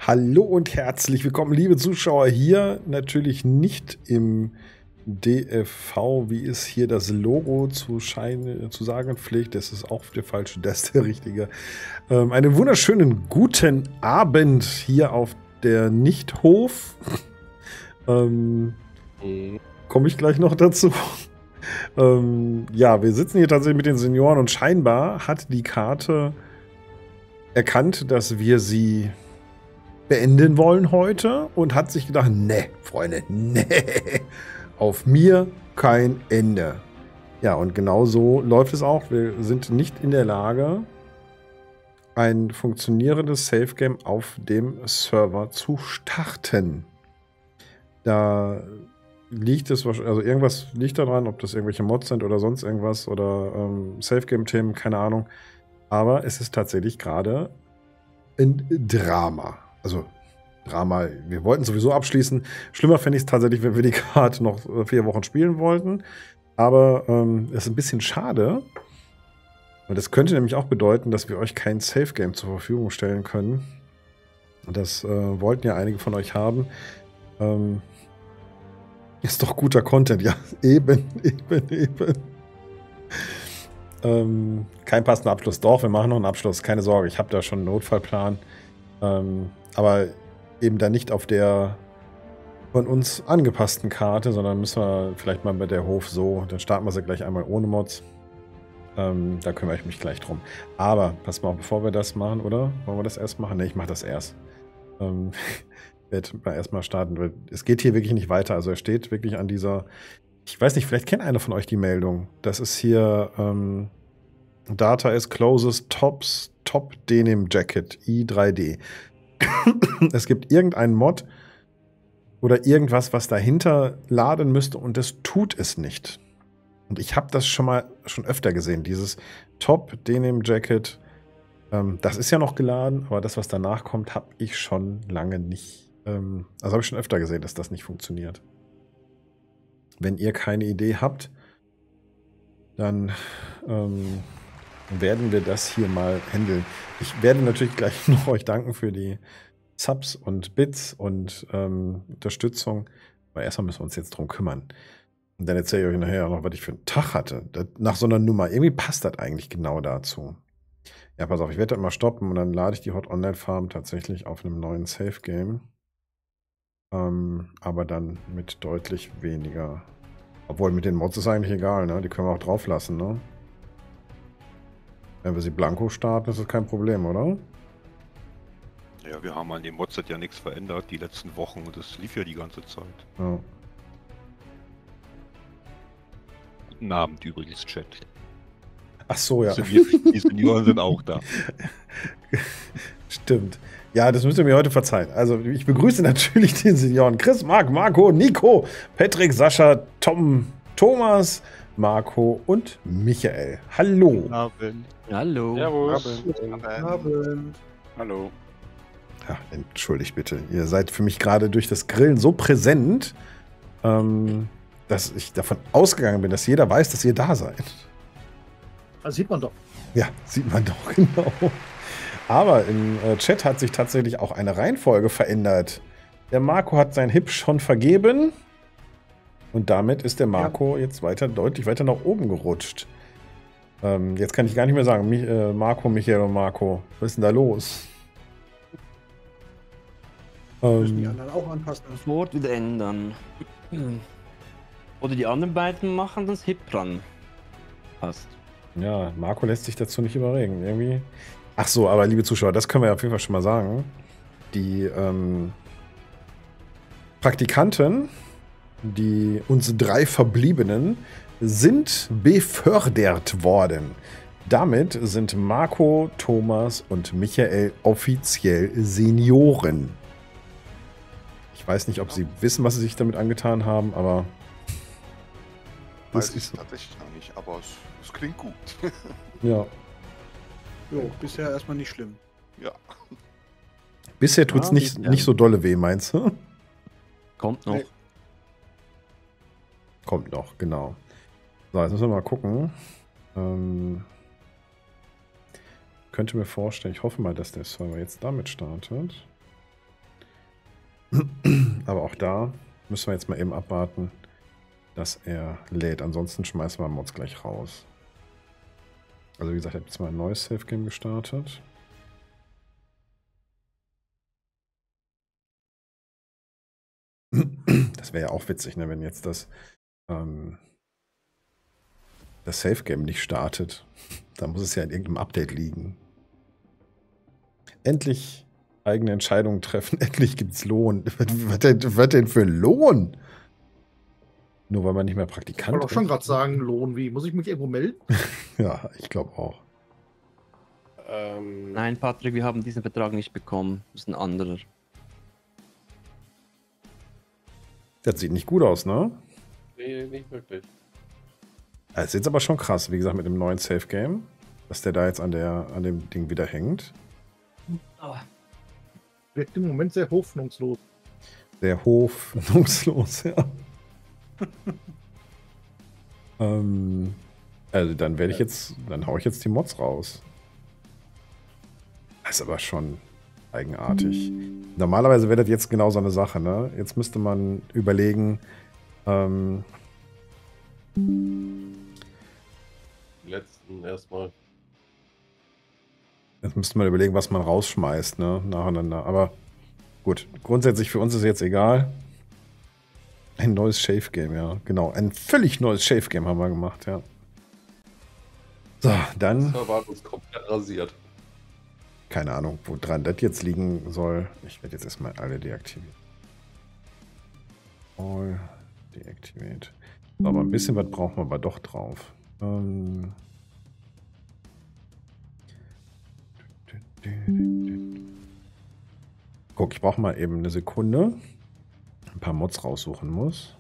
Hallo und herzlich willkommen, liebe Zuschauer, hier natürlich nicht im DFV, wie es hier das Logo zu sagen pflegt. Das ist auch der falsche, das ist der richtige. Einen wunderschönen guten Abend hier auf der Nichthof. Komme ich gleich noch dazu. Ja, wir sitzen hier tatsächlich mit den Senioren und scheinbar hat die Karte erkannt, dass wir sie beenden wollen heute und hat sich gedacht, ne, Freunde, ne, auf mir kein Ende. Ja, und genau so läuft es auch. Wir sind nicht in der Lage, ein funktionierendes Safe Game auf dem Server zu starten. Da liegt es wahrscheinlich, also irgendwas liegt daran, ob das irgendwelche Mods sind oder sonst irgendwas oder Safe Game Themen, keine Ahnung. Aber es ist tatsächlich gerade ein Drama. Also Drama, wir wollten sowieso abschließen. Schlimmer fände ich es tatsächlich, wenn wir die Karte noch 4 Wochen spielen wollten. Aber es ist ein bisschen schade. Und das könnte nämlich auch bedeuten, dass wir euch kein Safe Game zur Verfügung stellen können. Und das wollten ja einige von euch haben. Ist doch guter Content, ja. Eben. Kein passender Abschluss. Doch, wir machen noch einen Abschluss. Keine Sorge, ich habe da schon einen Notfallplan. Aber eben dann nicht auf der von uns angepassten Karte, sondern müssen wir vielleicht mal bei der Hof so, dann starten wir sie gleich einmal ohne Mods. Da kümmere ich mich gleich drum. Aber, pass mal auf, bevor wir das machen, oder? Wollen wir das erst machen? Ne, ich mache das erst. Ich werde mal erstmal starten, weil es geht hier wirklich nicht weiter. Also er steht wirklich an dieser, ich weiß nicht, vielleicht kennt einer von euch die Meldung. Das ist hier Data is closest Top Denim Jacket i3D. Es gibt irgendeinen Mod oder irgendwas, was dahinter laden müsste und das tut es nicht. Und ich habe das schon öfter gesehen, dieses Top Denim Jacket. Das ist ja noch geladen, aber das, was danach kommt, habe ich schon lange nicht. Also habe ich schon öfter gesehen, dass das nicht funktioniert. Wenn ihr keine Idee habt, dann werden wir das hier mal handeln. Ich werde natürlich gleich noch euch danken für die Subs und Bits und Unterstützung. Aber erstmal müssen wir uns jetzt drum kümmern. Und dann erzähle ich euch nachher auch noch, was ich für einen Tag hatte. Nach so einer Nummer. Irgendwie passt das eigentlich genau dazu. Ja, pass auf, ich werde das mal stoppen und dann lade ich die Hot Online Farm tatsächlich auf einem neuen Safe Game. Aber dann mit deutlich weniger. Obwohl mit den Mods ist eigentlich egal, ne? Die können wir auch drauf lassen, ne? Wenn wir sie blanko starten, ist das kein Problem, oder? Ja, wir haben an dem Mods ja nichts verändert die letzten Wochen und das lief ja die ganze Zeit. Ja. Guten Abend übrigens, Chat. Ach so, ja. Die Senioren sind auch da. Stimmt. Ja, das müsst ihr mir heute verzeihen. Also ich begrüße natürlich den Senioren Chris, Marc, Marco, Nico, Patrick, Sascha, Tom, Thomas, Marco und Michael. Hallo. Guten Abend. Hallo. Servus. Guten Abend. Hallo. Ja, entschuldigt bitte. Ihr seid für mich gerade durch das Grillen so präsent, dass ich davon ausgegangen bin, dass jeder weiß, dass ihr da seid. Das sieht man doch. Ja, sieht man doch, genau. Aber im Chat hat sich tatsächlich auch eine Reihenfolge verändert. Der Marco hat sein Hip schon vergeben. Und damit ist der Marco jetzt deutlich weiter nach oben gerutscht. Jetzt kann ich gar nicht mehr sagen, Marco, Michael und Marco. Was ist denn da los? Müssen die anderen auch anpassen. Das Wort wieder ändern. Oder die anderen beiden machen das Hip ran. Passt. Ja, Marco lässt sich dazu nicht überreden. Irgendwie. Ach so, aber liebe Zuschauer, das können wir auf jeden Fall schon mal sagen. Die Praktikanten, die uns 3 Verbliebenen, sind befördert worden. Damit sind Marco, Thomas und Michael offiziell Senioren. Ich weiß nicht, ob sie wissen, was sie sich damit angetan haben, aber Weiß ich tatsächlich noch nicht, aber es klingt gut. ja. Jo, bisher erstmal nicht schlimm. Ja. Bisher tut es nicht so dolle weh, meinst du? Kommt noch. Nee. Kommt noch, genau. So, jetzt müssen wir mal gucken. Könnte mir vorstellen, ich hoffe mal, dass der Server jetzt damit startet. Aber auch da müssen wir jetzt mal eben abwarten, dass er lädt. Ansonsten schmeißen wir Mods gleich raus. Also wie gesagt, ich habe jetzt mal ein neues Safe-Game gestartet. Das wäre ja auch witzig, ne, wenn jetzt das Safe-Game nicht startet. Da muss es ja in irgendeinem Update liegen. Endlich eigene Entscheidungen treffen. Endlich gibt's Lohn. Was denn für ein Lohn? Nur weil man nicht mehr Ich Praktikant wollte auch ist. schon gerade sagen, Lohn, wie? Muss ich mich irgendwo melden? Ja, ich glaube auch. Nein, Patrick, wir haben diesen Vertrag nicht bekommen. Das ist ein anderer. Das sieht nicht gut aus, ne? Nee, nicht wirklich. Das ist jetzt aber schon krass, wie gesagt, mit dem neuen Safe-Game, dass der da jetzt an dem Ding wieder hängt. Wirkt im Moment sehr hoffnungslos. Sehr hoffnungslos, ja. Also dann werde ich jetzt, dann haue ich jetzt die Mods raus. Das ist aber schon eigenartig. Normalerweise wäre das jetzt genau so eine Sache, ne? Jetzt müsste man überlegen, Die letzten erstmal. jetzt müsste man überlegen, was man rausschmeißt, ne? Nacheinander. Aber gut, grundsätzlich für uns ist jetzt egal. Ein neues Shave-Game, ja. Genau, ein völlig neues Shave-Game haben wir gemacht, ja. So, dann, Der war uns komplett rasiert. keine Ahnung, wo dran das jetzt liegen soll. Ich werde jetzt erstmal alle deaktivieren. All deactivate. So, aber ein bisschen was brauchen wir aber doch drauf. Guck, ich brauche mal eben eine Sekunde. Ein paar Mods raussuchen muss.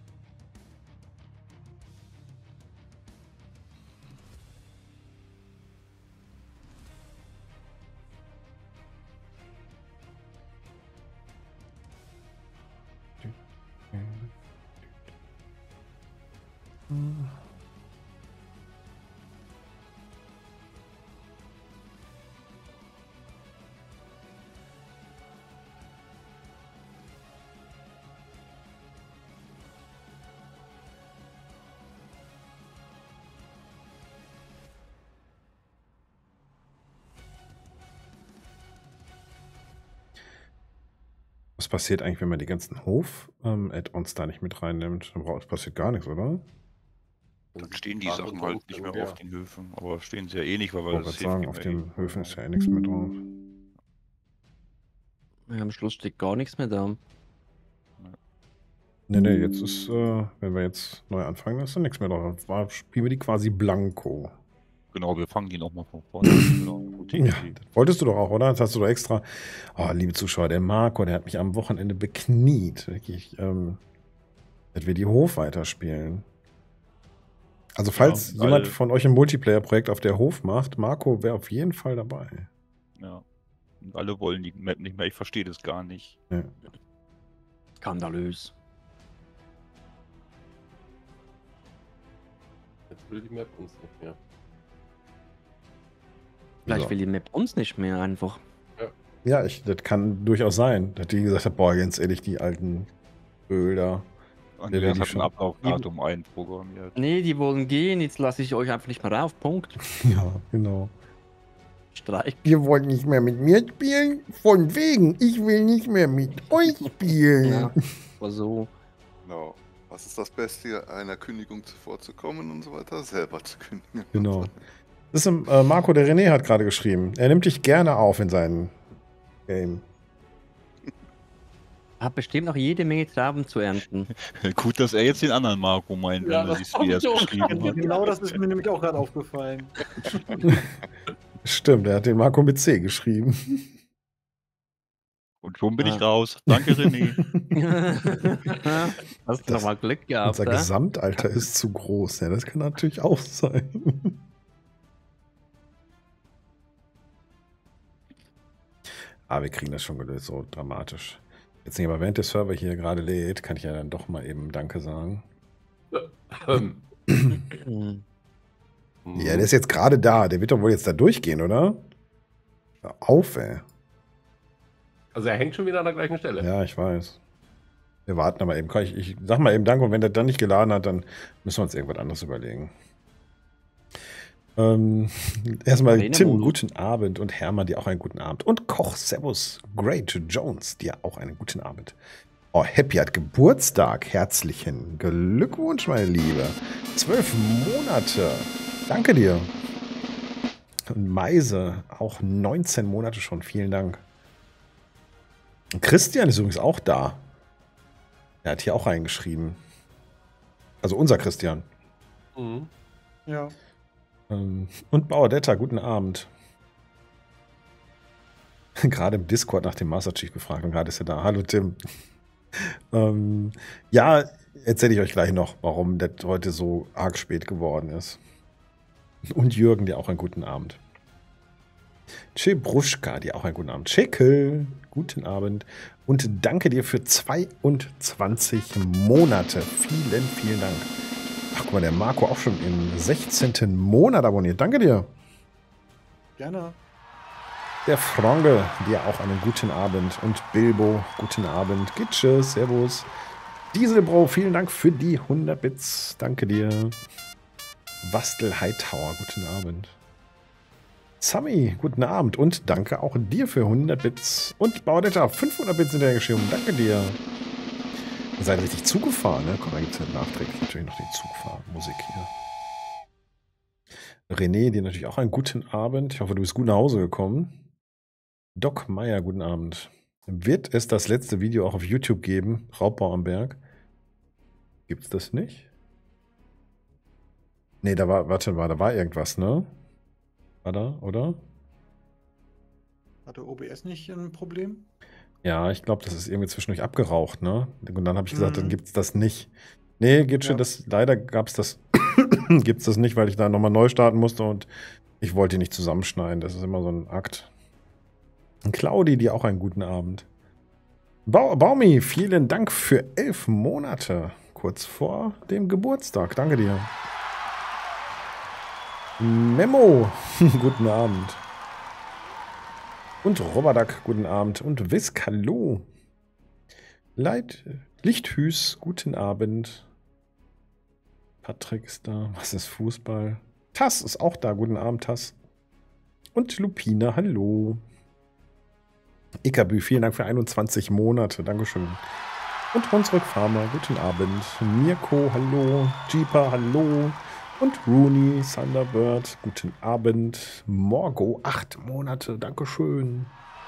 Was passiert eigentlich, wenn man die ganzen Hof-Add-ons da nicht mit reinnimmt? Dann passiert gar nichts, oder? Dann stehen die Ach, Sachen und halt nicht mehr ja. auf den Höfen. Aber stehen sie ja eh nicht, weil Ich wir wollte das gerade sagen, auf Safe-Game den Höfen ist ja eh nichts mehr drauf. Ja, am Schluss steht gar nichts mehr da. Nee, jetzt ist, wenn wir jetzt neu anfangen, ist da nichts mehr drauf. Spielen wir die quasi blanko. Genau, wir fangen die nochmal von vorne an. Genau, gute Ja, Idee. das wolltest du doch auch, oder? Das hast du doch extra. Oh, liebe Zuschauer, der Marco, der hat mich am Wochenende bekniet. Wirklich, dass wir die Hof weiterspielen. Also, falls Ja, jemand weil- von euch ein Multiplayer-Projekt auf der Hof macht, Marco wäre auf jeden Fall dabei. Ja. Und alle wollen die Map nicht mehr. Ich verstehe das gar nicht. Ja. Skandalös. Jetzt will die Map uns nicht mehr. Vielleicht So. will die Map uns nicht mehr einfach. Ja, das kann durchaus sein, dass die gesagt hat, boah, ganz ehrlich, die alten Öl Und Ja, der die hat schon. ein Ablaufdatum einprogrammiert. Nee, die wollen gehen, jetzt lasse ich euch einfach nicht mehr rauf. Punkt. Ja, genau. Streik. Ihr wollt nicht mehr mit mir spielen? Von wegen, ich will nicht mehr mit euch spielen. Ja, aber so. Genau. Was ist das Beste, einer Kündigung zuvorzukommen und so weiter? Selber zu kündigen. Genau. Das ist, Marco, der René hat gerade geschrieben. Er nimmt dich gerne auf in seinem Game. Hat bestimmt noch jede Menge Trauben zu ernten. Gut, dass er jetzt den anderen Marco meint, Ja, wenn er das sich wie er es kommt so. geschrieben hat. Genau das ist mir nämlich auch gerade aufgefallen. Stimmt, er hat den Marco mit C geschrieben. Und schon bin ich Ah. raus. Danke, René. Hast du Das- nochmal Glück gehabt, Unser ja? Gesamtalter ist zu groß. Ja, das kann natürlich auch sein. Aber wir kriegen das schon gelöst, so dramatisch. Jetzt nicht, aber während der Server hier gerade lädt, kann ich ja dann doch mal eben Danke sagen. Hm. Ja, der ist jetzt gerade da. Der wird doch wohl jetzt da durchgehen, oder? Hör auf, ey. Also er hängt schon wieder an der gleichen Stelle. Ja, ich weiß. Wir warten aber eben. Ich sag mal eben Danke und wenn der dann nicht geladen hat, dann müssen wir uns irgendwas anderes überlegen. Erstmal Arena Tim, Modus. guten Abend und Hermann, dir auch einen guten Abend. Und Koch, Servus, Great Jones, dir auch einen guten Abend. Oh, Happy hat Geburtstag. Herzlichen Glückwunsch, meine Liebe. 12 Monate. Danke dir. Und Meise, auch 19 Monate schon. Vielen Dank. Und Christian ist übrigens auch da. Er hat hier auch reingeschrieben. Also unser Christian. Mhm. Ja. Und Bauerdetta, guten Abend. Gerade im Discord nach dem Master Chief gefragt und gerade ist er da. Hallo Tim. Ja, erzähle ich euch gleich noch, warum das heute so arg spät geworden ist. Und Jürgen, dir auch einen guten Abend. Chebruschka, dir auch einen guten Abend. Chekel, guten Abend. Und danke dir für 22 Monate. Vielen, vielen Dank. Ach, guck mal, der Marco auch schon im 16. Monat abonniert. Danke dir. Gerne. Der Frange, dir auch einen guten Abend. Und Bilbo, guten Abend. Gitsche, Servus. Dieselbro, vielen Dank für die 100 Bits. Danke dir. Wastel Hightower, guten Abend. Sammy, guten Abend. Und danke auch dir für 100 Bits. Und Baudetta, 500 Bits hinterhergeschrieben. Danke dir. Ihr seid richtig zugefahren, ne? Komm, da gibt es nachträglich natürlich noch die Zugfahrmusik hier. René, dir natürlich auch einen guten Abend. Ich hoffe, du bist gut nach Hause gekommen. Doc Meier, guten Abend. Wird es das letzte Video auch auf YouTube geben? Raubbau am Berg? Gibt's das nicht? Nee, da war irgendwas, ne? War da, oder? Hatte OBS nicht ein Problem? Ja, ich glaube, das ist irgendwie zwischendurch abgeraucht, ne? Und dann habe ich gesagt, dann Mhm. gibt's das nicht. Nee, geht schon, Ja. leider gab's das, gibt's das nicht, weil ich da nochmal neu starten musste und ich wollte die nicht zusammenschneiden. Das ist immer so ein Akt. Und Claudi, dir auch einen guten Abend. Baumi, vielen Dank für 11 Monate. Kurz vor dem Geburtstag. Danke dir. Memo, guten Abend. Und Robadak, guten Abend. Und Wisk, hallo. Lichthüß, guten Abend. Patrick ist da. Was ist Fußball? Tass ist auch da. Guten Abend, Tass. Und Lupina, hallo. Ikabü, vielen Dank für 21 Monate. Dankeschön. Und Hunsrück Farmer, guten Abend. Mirko, hallo. Jeeper, hallo. Und Rooney, Thunderbird, guten Abend. Morgo, 8 Monate, Dankeschön.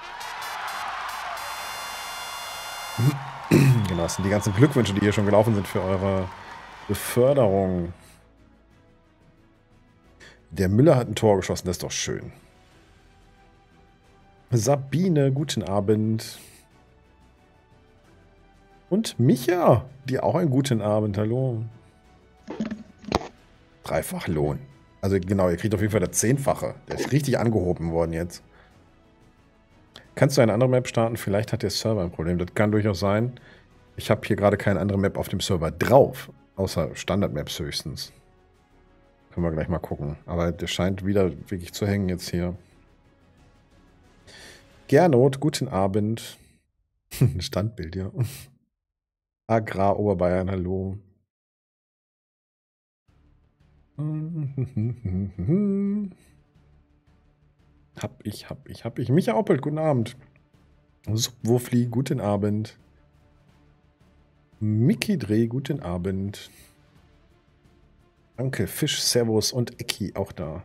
Genau, das sind die ganzen Glückwünsche, die hier schon gelaufen sind für eure Beförderung. Der Müller hat ein Tor geschossen, das ist doch schön. Sabine, guten Abend. Und Micha, dir auch einen guten Abend, hallo. Dreifach Lohn. Also genau, ihr kriegt auf jeden Fall das 10-fache. Der ist richtig angehoben worden jetzt. Kannst du eine andere Map starten? Vielleicht hat der Server ein Problem. Das kann durchaus sein. Ich habe hier gerade keine andere Map auf dem Server drauf. Außer Standard-Maps höchstens. Können wir gleich mal gucken. Aber der scheint wieder wirklich zu hängen jetzt hier. Gernot, guten Abend. Ein Standbild, ja. Agrar Oberbayern, hallo. Hab ich. Micha Oppelt, guten Abend. Subwurfli, guten Abend. Mickey Dreh, guten Abend. Danke, Fisch, Servus und Ecki auch da.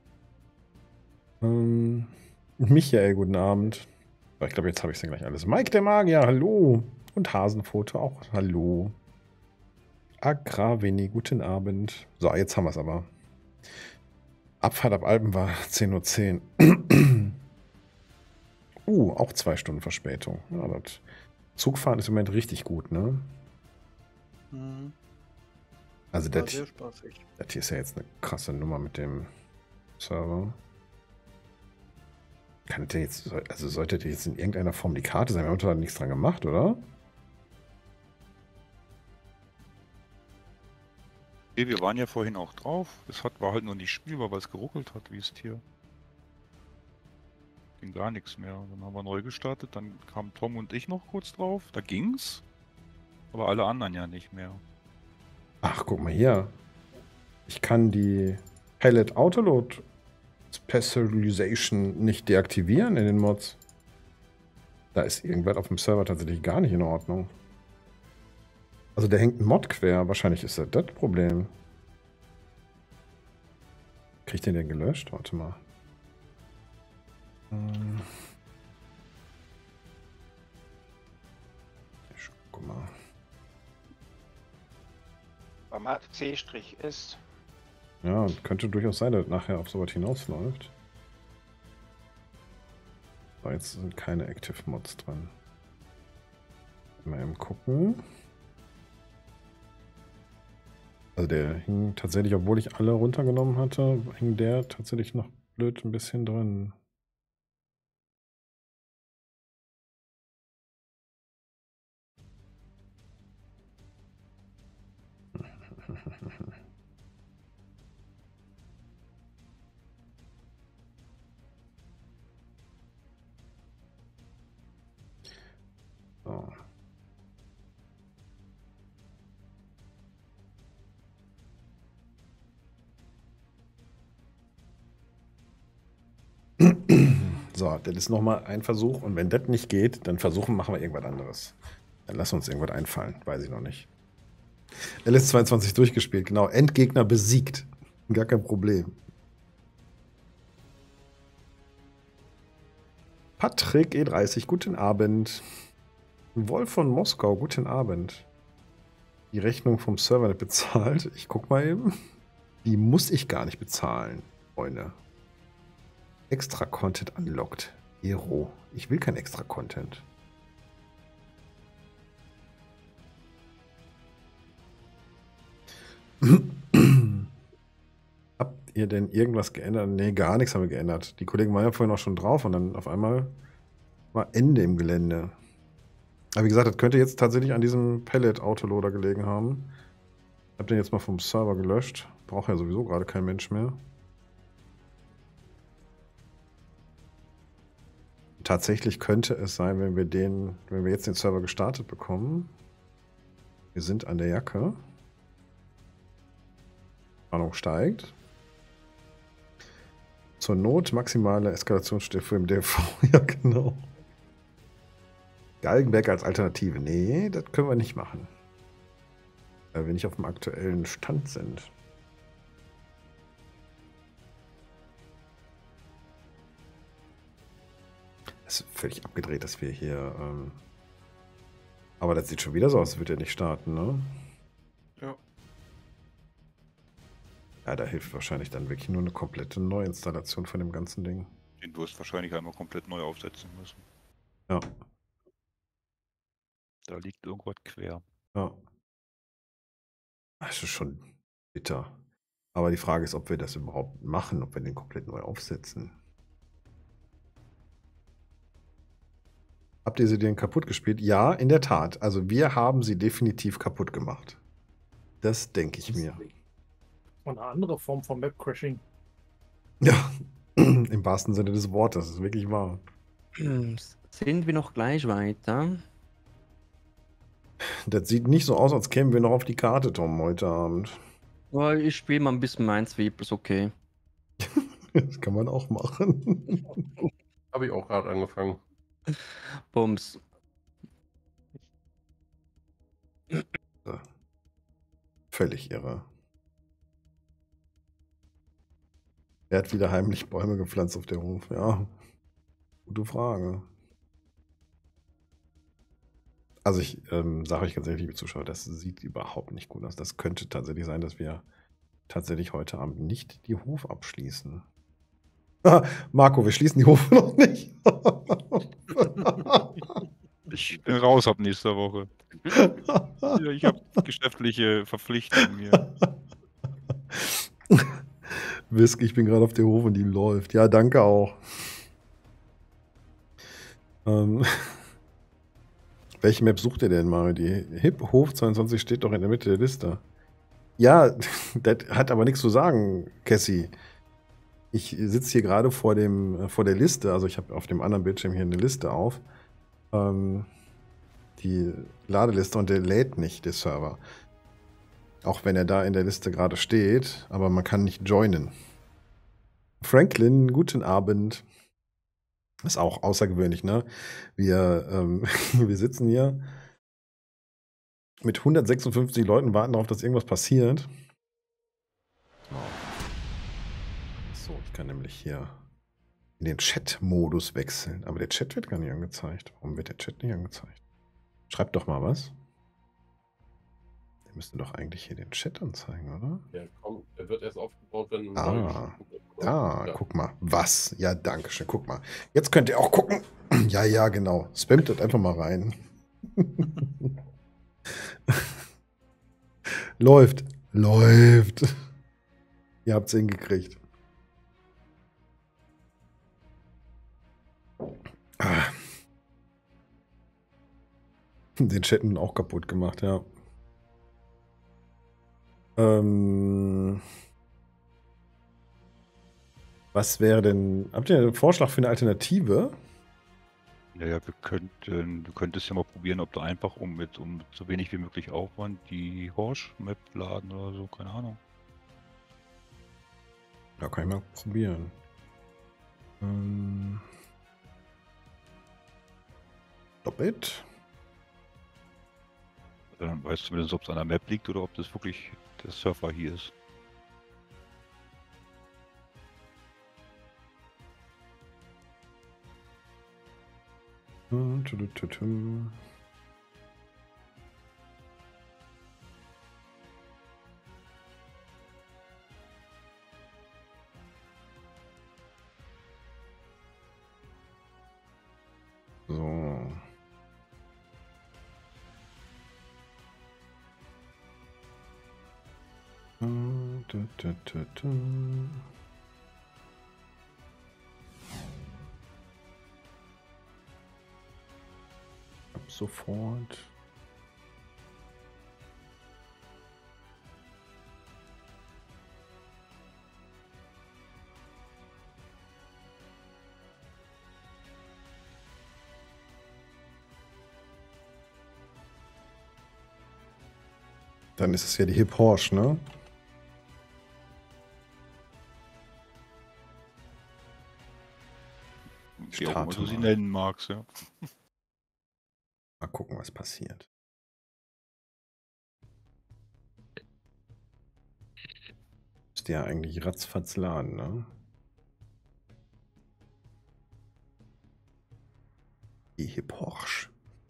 Michael, guten Abend. Ich glaube, jetzt habe ich es ja gleich alles. Mike der Magier, hallo. Und Hasenfoto auch, hallo. Agraveni, guten Abend. So, jetzt haben wir es aber. Abfahrt ab Alpen war 10:10 Uhr. Auch 2 Stunden Verspätung. Ja, das Zugfahren ist im Moment richtig gut, ne? Mhm. Also War das sehr spaßig. hier ist ja jetzt eine krasse Nummer mit dem Server. Kann der jetzt, also sollte der jetzt in irgendeiner Form die Karte sein? Wir haben da nichts dran gemacht, oder? Nee, wir waren ja vorhin auch drauf. War halt nur nicht spielbar, weil es geruckelt hat, wie es hier. Ging gar nichts mehr. Dann haben wir neu gestartet, dann kamen Tom und ich noch kurz drauf. Da ging's. Aber alle anderen ja nicht mehr. Ach, guck mal hier. Ich kann die Pellet Autoload Specialization nicht deaktivieren in den Mods. Da ist irgendwas auf dem Server tatsächlich gar nicht in Ordnung. Also der hängt ein Mod quer. Wahrscheinlich ist das Problem. Kriegt den gelöscht? Warte mal. Ich guck mal. Beim C' ist. Ja, könnte durchaus sein, dass nachher auf sowas hinausläuft. Aber jetzt sind keine Active Mods drin. Mal eben gucken. Also der hing tatsächlich, obwohl ich alle runtergenommen hatte, hing der tatsächlich noch blöd ein bisschen drin. So. So, das ist nochmal ein Versuch. Und wenn das nicht geht, dann machen wir irgendwas anderes. Dann lass uns irgendwas einfallen. Weiß ich noch nicht. LS22 durchgespielt, genau. Endgegner besiegt. Gar kein Problem. Patrick E30, guten Abend. Wolf von Moskau, guten Abend. Die Rechnung vom Server nicht bezahlt. Ich guck mal eben. Die muss ich gar nicht bezahlen, Freunde. Extra Content unlocked. Hero. Ich will kein extra Content. Habt ihr denn irgendwas geändert? Nee, gar nichts haben wir geändert. Die Kollegen waren ja vorhin auch schon drauf und dann auf einmal war Ende im Gelände. Aber wie gesagt, das könnte jetzt tatsächlich an diesem Pellet-Autoloader gelegen haben. Ich habe den jetzt mal vom Server gelöscht. Braucht ja sowieso gerade kein Mensch mehr. Tatsächlich könnte es sein, wenn wir jetzt den Server gestartet bekommen. Wir sind an der Jacke. Spannung steigt. Zur Not maximale Eskalationsstufe im DV. Ja, genau. Galgenberg als Alternative. Nee, das können wir nicht machen. Weil wir nicht auf dem aktuellen Stand sind. Das ist völlig abgedreht, dass wir hier... aber das sieht schon wieder so aus, als würde er nicht starten, ne? Ja. Ja, da hilft wahrscheinlich dann wirklich nur eine komplette Neuinstallation von dem ganzen Ding. Den wirst wahrscheinlich einmal komplett neu aufsetzen müssen. Ja. Da liegt irgendwas quer. Ja. Das ist schon bitter. Aber die Frage ist, ob wir das überhaupt machen, ob wir den komplett neu aufsetzen. Habt ihr sie denn kaputt gespielt? Ja, in der Tat. Also wir haben sie definitiv kaputt gemacht. Das denke ich mir. Und eine andere Form von Map-Crashing. Ja, im wahrsten Sinne des Wortes. Das ist wirklich wahr. Sind wir noch gleich weiter? Das sieht nicht so aus, als kämen wir noch auf die Karte, Tom, heute Abend. Oh, ich spiele mal ein bisschen Minesweeper, ist okay. Das kann man auch machen. Habe ich auch gerade angefangen. Bums. Völlig irre. Er hat wieder heimlich Bäume gepflanzt auf der Hof. Ja, gute Frage. Also ich sage euch ganz ehrlich, liebe Zuschauer, das sieht überhaupt nicht gut aus. Das könnte tatsächlich sein, dass wir tatsächlich heute Abend nicht die Hof abschließen. Marco, wir schließen die Hof noch nicht. Ich bin raus ab nächster Woche. Ja, ich habe geschäftliche Verpflichtungen hier. Wisk, ich bin gerade auf der Hof und die läuft. Ja, danke auch. Welche Map sucht ihr denn, Mario? Die Hip Hof 22 steht doch in der Mitte der Liste. Ja, das hat aber nichts zu sagen, Cassie. Ich sitze hier gerade vor der Liste, also ich habe auf dem anderen Bildschirm hier eine Liste auf. Die Ladeliste und der lädt nicht, der Server. Auch wenn er da in der Liste gerade steht, aber man kann nicht joinen. Franklin, guten Abend. Ist auch außergewöhnlich, ne? Wir sitzen hier mit 156 Leuten, warten darauf, dass irgendwas passiert. So, ich kann nämlich hier in den Chat-Modus wechseln. Aber der Chat wird gar nicht angezeigt. Warum wird der Chat nicht angezeigt? Schreibt doch mal was. Der müsste doch eigentlich hier den Chat anzeigen, oder? Ja, komm, der wird erst aufgebaut, wenn Guck mal. Was? Ja, danke schön. Guck mal. Jetzt könnt ihr auch gucken. Ja, genau. Spammt das einfach mal rein. Läuft. Ihr habt es hingekriegt. Den Chat nun auch kaputt gemacht, ja. Was wäre denn... Habt ihr einen Vorschlag für eine Alternative? Naja, du könntest ja mal probieren, ob du einfach um so wenig wie möglich Aufwand die Horsch-Map laden oder so, keine Ahnung. Ja, kann ich mal probieren. Stop it. Dann weißt du zumindest, ob es an der Map liegt oder ob das wirklich der Surfer hier ist. So. Ab sofort. Dann ist es ja die Hip Horsch, ne? Wie auch immer du sie mal. nennen magst, ja. Mal gucken, was passiert. Müsste ja eigentlich ratzfatz laden, ne? Die Hip Horsch.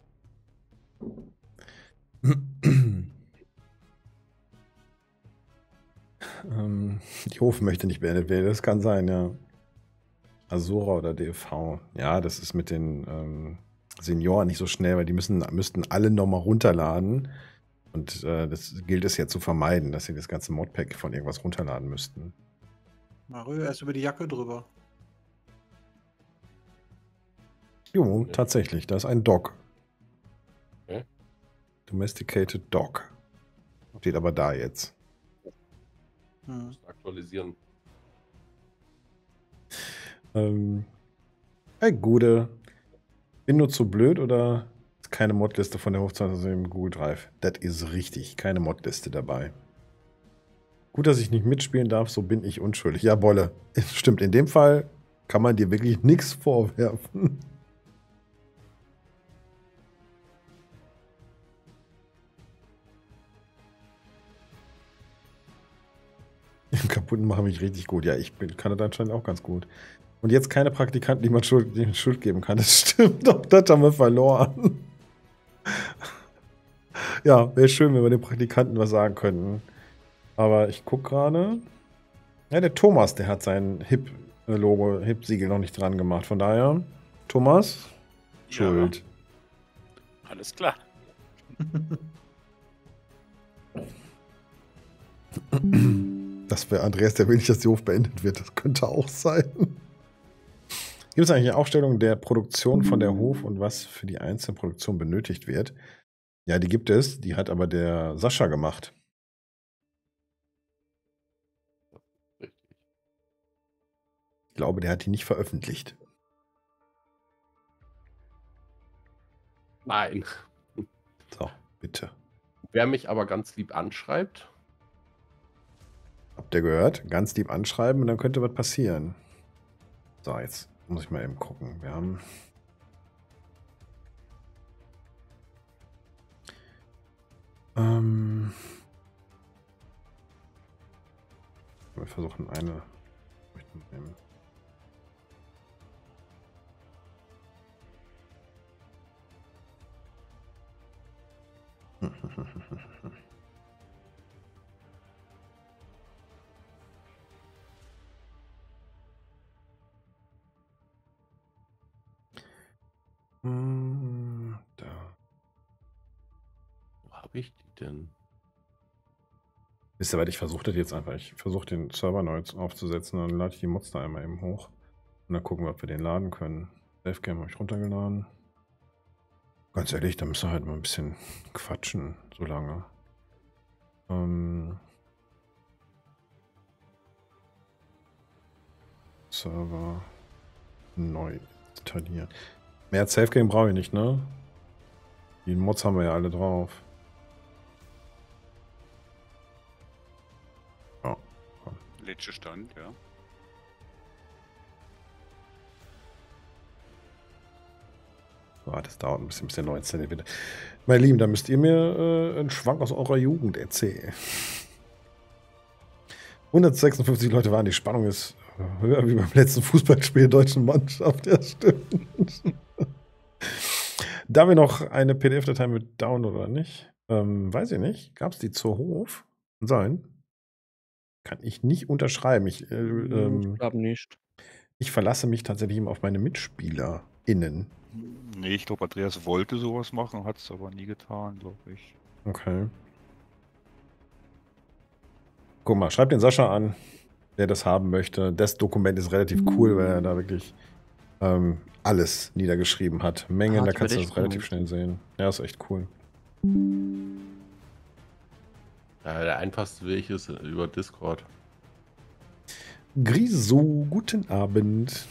Die Hof möchte nicht beendet werden. Das kann sein, ja. Asura oder DFV. Ja, das ist mit den Senioren nicht so schnell, weil die müssten alle nochmal runterladen. Und das gilt es ja zu vermeiden, dass sie das ganze Modpack von irgendwas runterladen müssten. Mario, erst über die Jacke drüber. Jo, tatsächlich. Da ist ein Dog. Okay. Domesticated Dog. Steht aber da jetzt. Aktualisieren. Hey, Gude. Bin nur zu blöd oder ist keine Modliste von der Hof 2007 im Google Drive? Das ist richtig. Keine Modliste dabei. Gut, dass ich nicht mitspielen darf, so bin ich unschuldig. Ja, Bolle. Stimmt, in dem Fall kann man dir wirklich nichts vorwerfen. Im Kaputten mache ich richtig gut. Ja, kann das anscheinend auch ganz gut. Und jetzt keine Praktikanten, die man Schuld geben kann. Das stimmt doch, das haben wir verloren. Ja, wäre schön, wenn wir den Praktikanten was sagen könnten. Aber ich gucke gerade. Ja, der Thomas, der hat sein HIP-Logo, HIP-Siegel noch nicht dran gemacht. Von daher, Thomas, Schuld. Ja, alles klar. Das wäre Andreas, der will nicht, dass die Hof beendet wird. Das könnte auch sein. Gibt es eigentlich eine Aufstellung der Produktion von der Hof und was für die einzelne Produktion benötigt wird? Ja, die gibt es. Die hat aber der Sascha gemacht. Richtig. glaube, der hat die nicht veröffentlicht. Nein. So, bitte. Wer mich aber ganz lieb anschreibt, Habt ihr gehört? Ganz lieb anschreiben und dann könnte was passieren. So, jetzt muss ich mal eben gucken. Wir haben... wir versuchen eine... nehmen. Da. wo habe ich die denn? Wisst ihr, weil ich versuche das jetzt einfach. Ich versuche den Server neu aufzusetzen, dann lade ich die Mods da einmal eben hoch. Und dann gucken wir, ob wir den laden können. Safegame habe ich runtergeladen. Ganz ehrlich, da müssen wir halt mal ein bisschen quatschen, so lange. Server neu installieren. Mehr als Safegame brauche ich nicht, ne? Die Mods haben wir ja alle drauf. Ja, komm. Letzter Stand, ja. So, das dauert ein bisschen neu installiert wird. Meine Lieben, da müsst ihr mir einen Schwank aus eurer Jugend erzählen. 156 Leute waren, die Spannung ist höher wie beim letzten Fußballspiel der deutschen Mannschaft. Ja, stimmt. Da wir noch eine PDF-Datei mit Download oder nicht? Weiß ich nicht. Gab es die zur Hof? Sein? Kann ich nicht unterschreiben. Ich glaube nicht. Ich verlasse mich tatsächlich immer auf meine MitspielerInnen. Nee, ich glaube, Andreas wollte sowas machen, hat es aber nie getan, glaube ich. Okay. Guck mal, schreibt den Sascha an, der das haben möchte. Das Dokument ist relativ cool, weil er da wirklich alles niedergeschrieben hat. Mengen, da kannst du das relativ schnell sehen. Ja, ist echt cool. Ja, der einfachste Weg ist über Discord. Griso, guten Abend.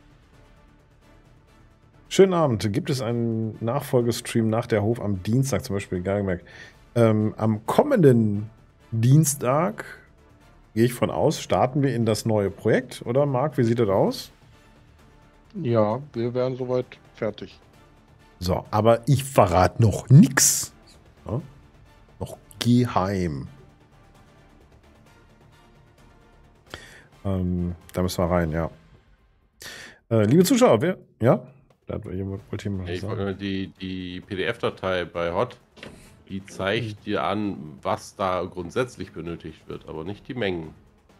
Schönen Abend. Gibt es einen Nachfolgestream nach der Hof am Dienstag, zum Beispiel Geigenberg? Am kommenden Dienstag, gehe ich von aus, starten wir in das neue Projekt, oder Marc, wie sieht das aus? Ja, wir wären soweit fertig. So, aber ich verrate noch nichts. Ja? Noch geheim. Da müssen wir rein, ja. Liebe Zuschauer, wer? Ja? Da wollte jemand was sagen. Die PDF-Datei bei Hot, die zeigt dir an, was da grundsätzlich benötigt wird, aber nicht die Mengen.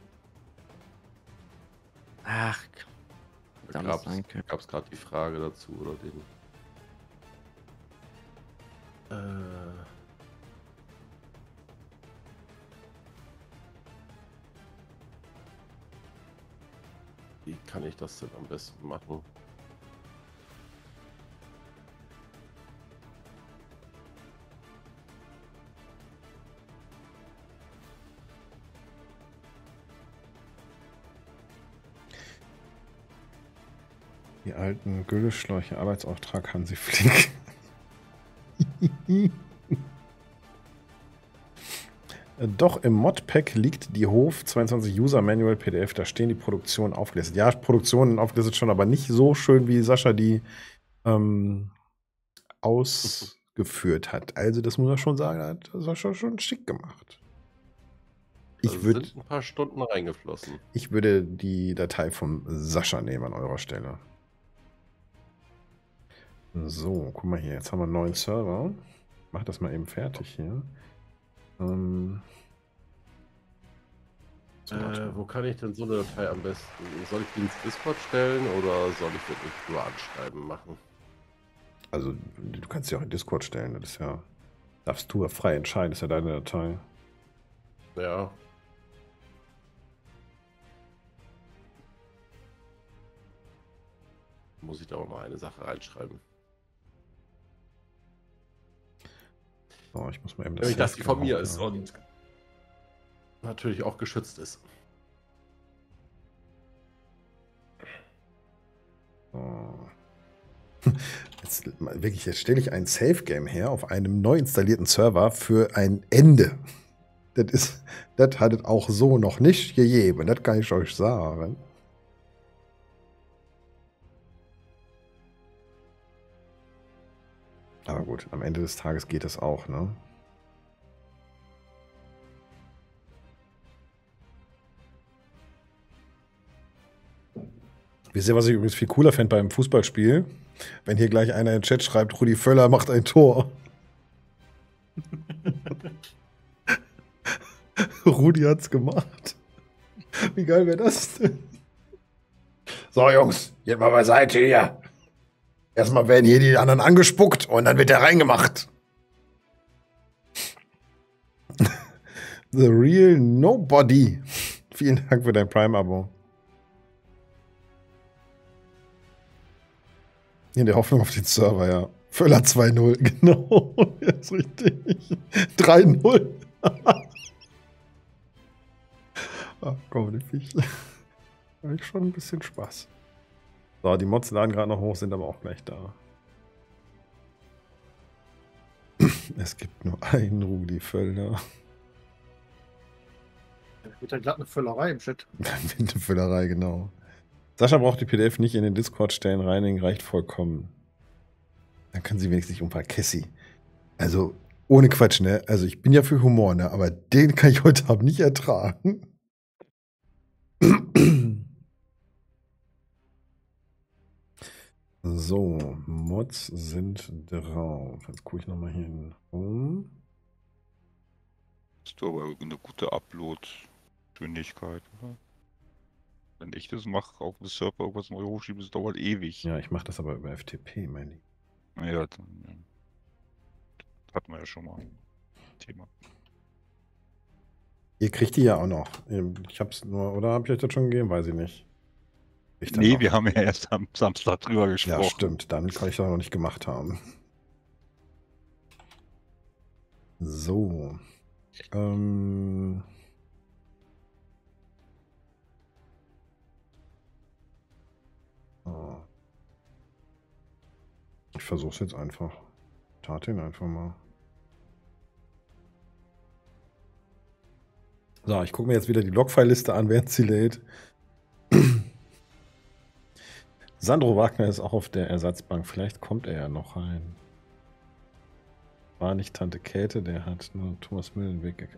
Ach, Da gab es gerade die Frage dazu oder den. Wie kann ich das denn am besten machen? Die alten Gülleschläuche, Arbeitsauftrag Hansi Flick. Doch im Modpack liegt die Hof 22 User Manual PDF, da stehen die Produktionen aufgelistet. Ja, Produktionen aufgelistet schon, aber nicht so schön, wie Sascha die ausgeführt hat. Also das muss man schon sagen, hat Sascha schon schick gemacht. Sind ein paar Stunden reingeflossen. Ich würde die Datei vom Sascha nehmen an eurer Stelle. So, guck mal hier, jetzt haben wir einen neuen Server. Ich mach das mal eben fertig hier. Wo kann ich denn so eine Datei am besten? Soll ich die ins Discord stellen oder soll ich wirklich nur Anschreiben machen? Also, du kannst sie auch in Discord stellen, das ist ja. Darfst du ja frei entscheiden, das ist ja deine Datei. Ja. Muss ich da auch mal eine Sache reinschreiben. So, ich muss mal eben Nämlich, dass die von mir aufmachen. ist und natürlich auch geschützt ist. Jetzt stelle ich ein Safe-Game her auf einem neu installierten Server für ein Ende. Das hat es auch so noch nicht gegeben. Das kann ich euch sagen. Aber gut, am Ende des Tages geht es auch, ne? Wisst ihr, was ich übrigens viel cooler fände beim Fußballspiel? Wenn hier gleich einer in den Chat schreibt, Rudi Völler macht ein Tor. Rudi hat's gemacht. Wie geil wäre das denn? So, Jungs, geht mal beiseite hier. Erstmal werden hier die anderen angespuckt und dann wird der reingemacht. The Real Nobody. Vielen Dank für dein Prime-Abo. In der Hoffnung auf den Server, ja. Völler 2-0, genau. Ja, ist richtig. 3-0. Ach komm, die Viecher. Habe ich schon ein bisschen Spaß. So, die Mods laden gerade noch hoch, sind aber auch gleich da. Es gibt nur einen Rudi Völler. Da wird ja glatt eine Völlerei im Chat. Eine Füllerei, genau. Sascha braucht die PDF nicht in den Discord stellen, reinigen reicht vollkommen. Dann kann sie wenigstens nicht umfallen. Cassie. Also, ohne Quatsch, ne? Also, ich bin ja für Humor, ne? Aber den kann ich heute Abend nicht ertragen. So, Mods sind drauf. Jetzt gucke ich nochmal hier hin. Ist aber eine gute Upload-Geschwindigkeit, oder? Wenn ich das mache, auf dem Server irgendwas neu hochschieben, das dauert ewig. Ja, ich mache das aber über FTP, meine ich. Ja, dann hatten wir ja schon mal ein Thema. Ihr kriegt die ja auch noch. Ich hab's nur, oder habe ich euch das schon gegeben? Weiß ich nicht. Nee, wir haben ja erst am Samstag drüber gesprochen. Ja, stimmt. Dann kann ich das noch nicht gemacht haben. So. Ich versuch's jetzt einfach. Tat ihn einfach mal. So, ich gucke mir jetzt wieder die Logfile-Liste an, während sie lädt. Sandro Wagner ist auch auf der Ersatzbank. Vielleicht kommt er ja noch rein. War nicht Tante Käthe, der hat nur Thomas Mühlenweg.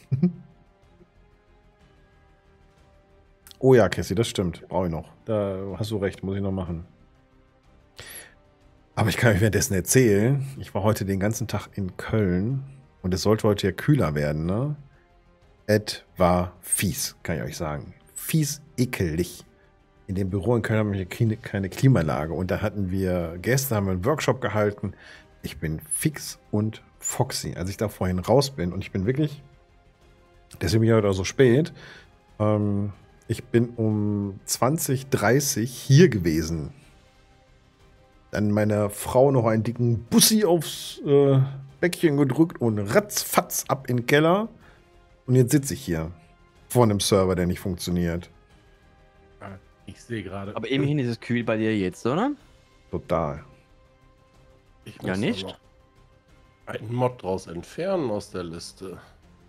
Oh ja, Cassie, das stimmt. Brauche ich noch. Da hast du recht, muss ich noch machen. Aber ich kann euch währenddessen erzählen, ich war heute den ganzen Tag in Köln und es sollte heute ja kühler werden, ne? Es war fies, kann ich euch sagen. Fies, ekelig. In dem Büro in Köln haben wir keine Klimaanlage und da hatten wir gestern haben wir einen Workshop gehalten. Ich bin fix und foxy, als ich da vorhin raus bin und ich bin wirklich, deswegen bin ich heute auch so spät, ich bin um 20:30 hier gewesen. Dann meiner Frau noch einen dicken Bussi aufs Bäckchen gedrückt und ratzfatz ab in den Keller. Und jetzt sitze ich hier vor einem Server, der nicht funktioniert. Ich sehe gerade. Aber immerhin ist es kühl bei dir jetzt, oder? Total. Ich Ja, muss nicht? da noch einen Mod draus entfernen aus der Liste.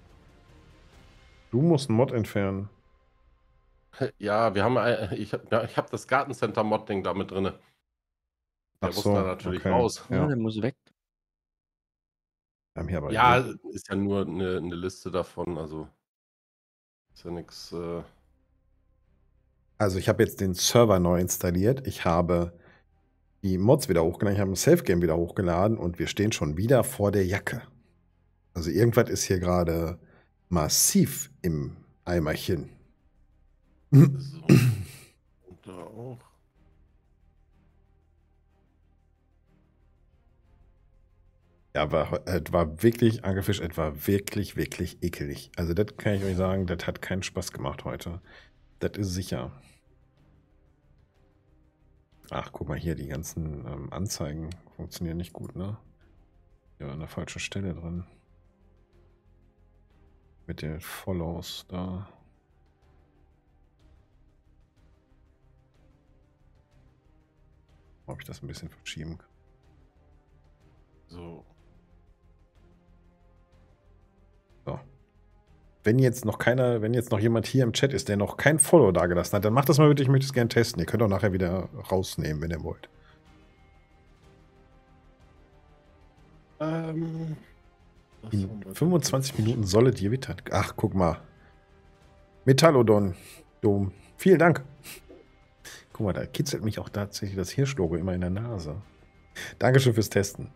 Du musst einen Mod entfernen. Ja, wir haben ich hab das Gartencenter-Mod-Ding da mit drin. Der Ach muss so, da natürlich okay. raus. Ja, der muss weg. Wir haben hier aber Ja, ist ja nur eine Liste davon, also ist ja nichts. Also ich habe jetzt den Server neu installiert. Ich habe die Mods wieder hochgeladen. Ich habe ein Safe-Game wieder hochgeladen und wir stehen schon wieder vor der Jacke. Also irgendwas ist hier gerade massiv im Eimerchen. So. Und da auch. Ja, es war wirklich, Angelfisch, es war wirklich, wirklich ekelig. Also das kann ich euch sagen, das hat keinen Spaß gemacht heute. Das ist sicher. Ach, guck mal hier, die ganzen Anzeigen funktionieren nicht gut, ne? Ja, an der falschen Stelle drin. Mit den Follows da. ob ich das ein bisschen verschieben kann. So. So. Wenn jetzt noch jemand hier im Chat ist, der noch kein Follow dagelassen hat, dann macht das mal bitte, ich möchte es gerne testen. Ihr könnt auch nachher wieder rausnehmen, wenn ihr wollt. 25 Minuten solle dir wittern. Ach, guck mal. Metallodon. Dom. Vielen Dank. Guck mal, da kitzelt mich auch tatsächlich das Hirschlogo immer in der Nase. Dankeschön fürs Testen.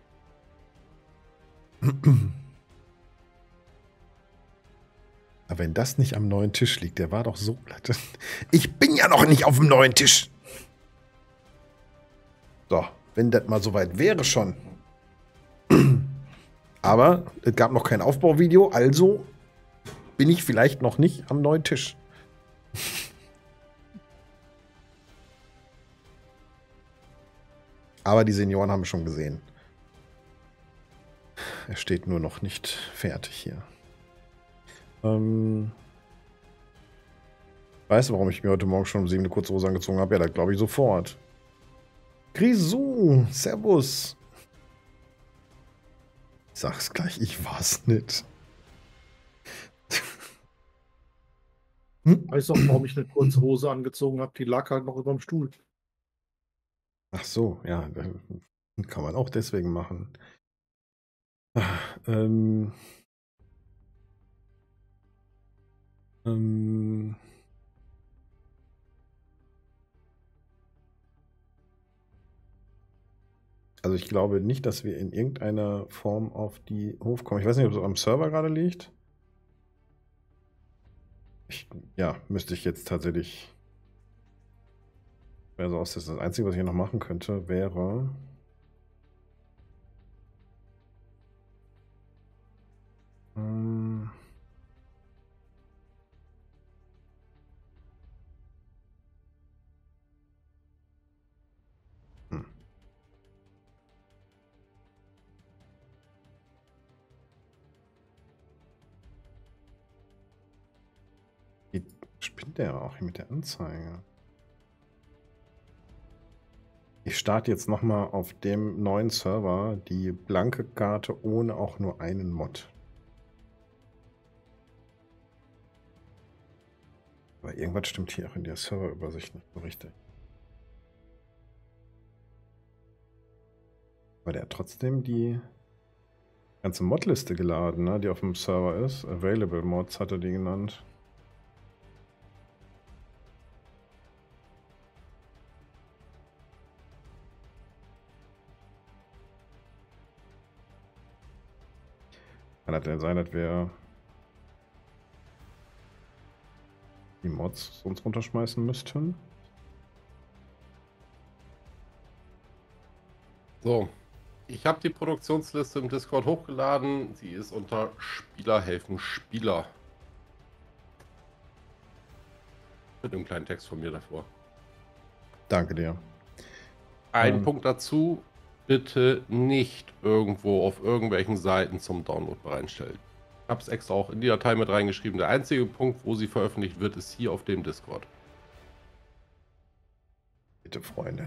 Aber wenn das nicht am neuen Tisch liegt, der war doch so glatt. Ich bin ja noch nicht auf dem neuen Tisch. So, wenn das mal soweit wäre schon. Aber es gab noch kein Aufbauvideo, also bin ich vielleicht noch nicht am neuen Tisch. Aber die Senioren haben schon gesehen. Er steht nur noch nicht fertig hier. Weißt du, warum ich mir heute Morgen schon um 7 eine kurze Hose angezogen habe? Ja, das glaube ich sofort. Grisou, servus. Ich sag's gleich, ich war's nicht. Weiß auch, warum ich eine kurze Hose angezogen habe. Die lag halt noch über dem Stuhl. Ach so, ja, kann man auch deswegen machen. Also ich glaube nicht, dass wir in irgendeiner Form auf die Hof kommen. Ich weiß nicht, ob es am Server gerade liegt. Ja, müsste ich jetzt tatsächlich... Also das Einzige, was ich noch machen könnte, wäre... Wie spinnt der auch hier mit der Anzeige? Ich starte jetzt nochmal auf dem neuen Server die blanke Karte ohne auch nur einen Mod. Aber irgendwas stimmt hier auch in der Serverübersicht nicht so richtig. Aber der hat trotzdem die ganze Modliste geladen, ne, die auf dem Server ist. Available Mods hat er die genannt. Kann das denn sein, dass wir die Mods uns runterschmeißen müssten? So, ich habe die Produktionsliste im Discord hochgeladen. Sie ist unter Spieler helfen Spieler. Mit einem kleinen Text von mir davor. Danke dir. Ein Punkt dazu, bitte nicht irgendwo auf irgendwelchen Seiten zum Download reinstellen. Ich habe es extra auch in die Datei mit reingeschrieben. Der einzige Punkt, wo sie veröffentlicht wird, ist hier auf dem Discord. Bitte, Freunde.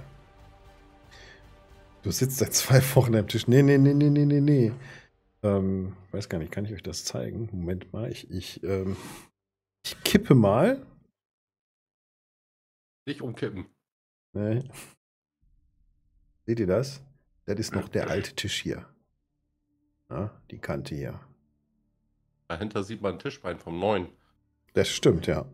Du sitzt seit 2 Wochen am Tisch. Nee. Weiß gar nicht, kann ich euch das zeigen? Moment mal, ich kippe mal. Nicht umkippen. Nee. Seht ihr das? Das ist noch der alte Tisch hier. Ja, die Kante hier. Dahinter sieht man ein Tischbein vom neuen. Das stimmt, ja.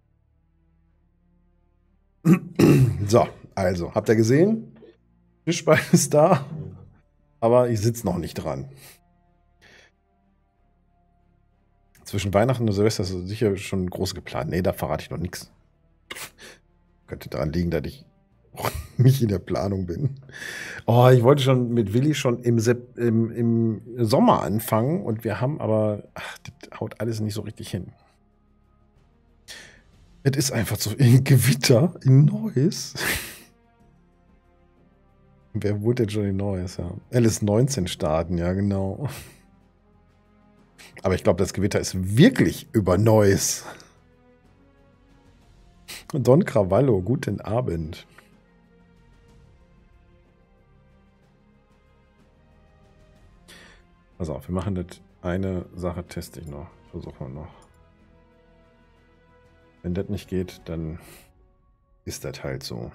So, also, habt ihr gesehen? Tischbein ist da, aber ich sitze noch nicht dran. Zwischen Weihnachten und Silvester ist sicher schon groß geplant. Nee, da verrate ich noch nichts. Könnte daran liegen, dass ich nicht in der Planung bin. Oh, ich wollte schon mit Willi schon im Sommer anfangen und wir haben aber, das haut alles nicht so richtig hin. Es ist einfach so ein Gewitter in Neuss. Wer wohnt denn schon in Neuss? Ja. LS19 starten, ja genau. Aber ich glaube, das Gewitter ist wirklich über Neuss. Don Cravallo, guten Abend. Pass auf, wir machen das. Eine Sache teste ich noch. Versuchen wir noch. Wenn das nicht geht, dann ist das halt so.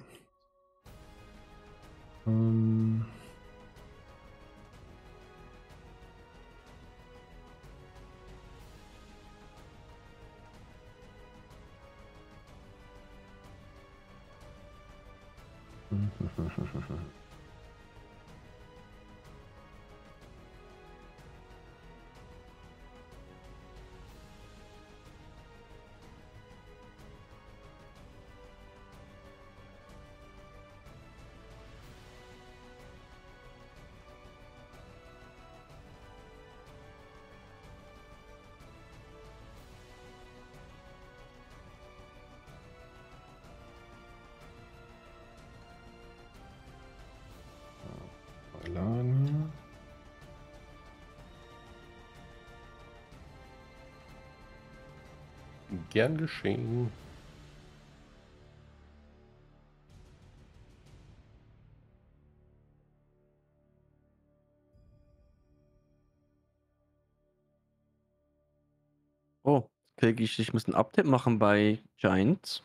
Laden. Gern geschehen. Oh, ich muss ein Update machen bei Giants.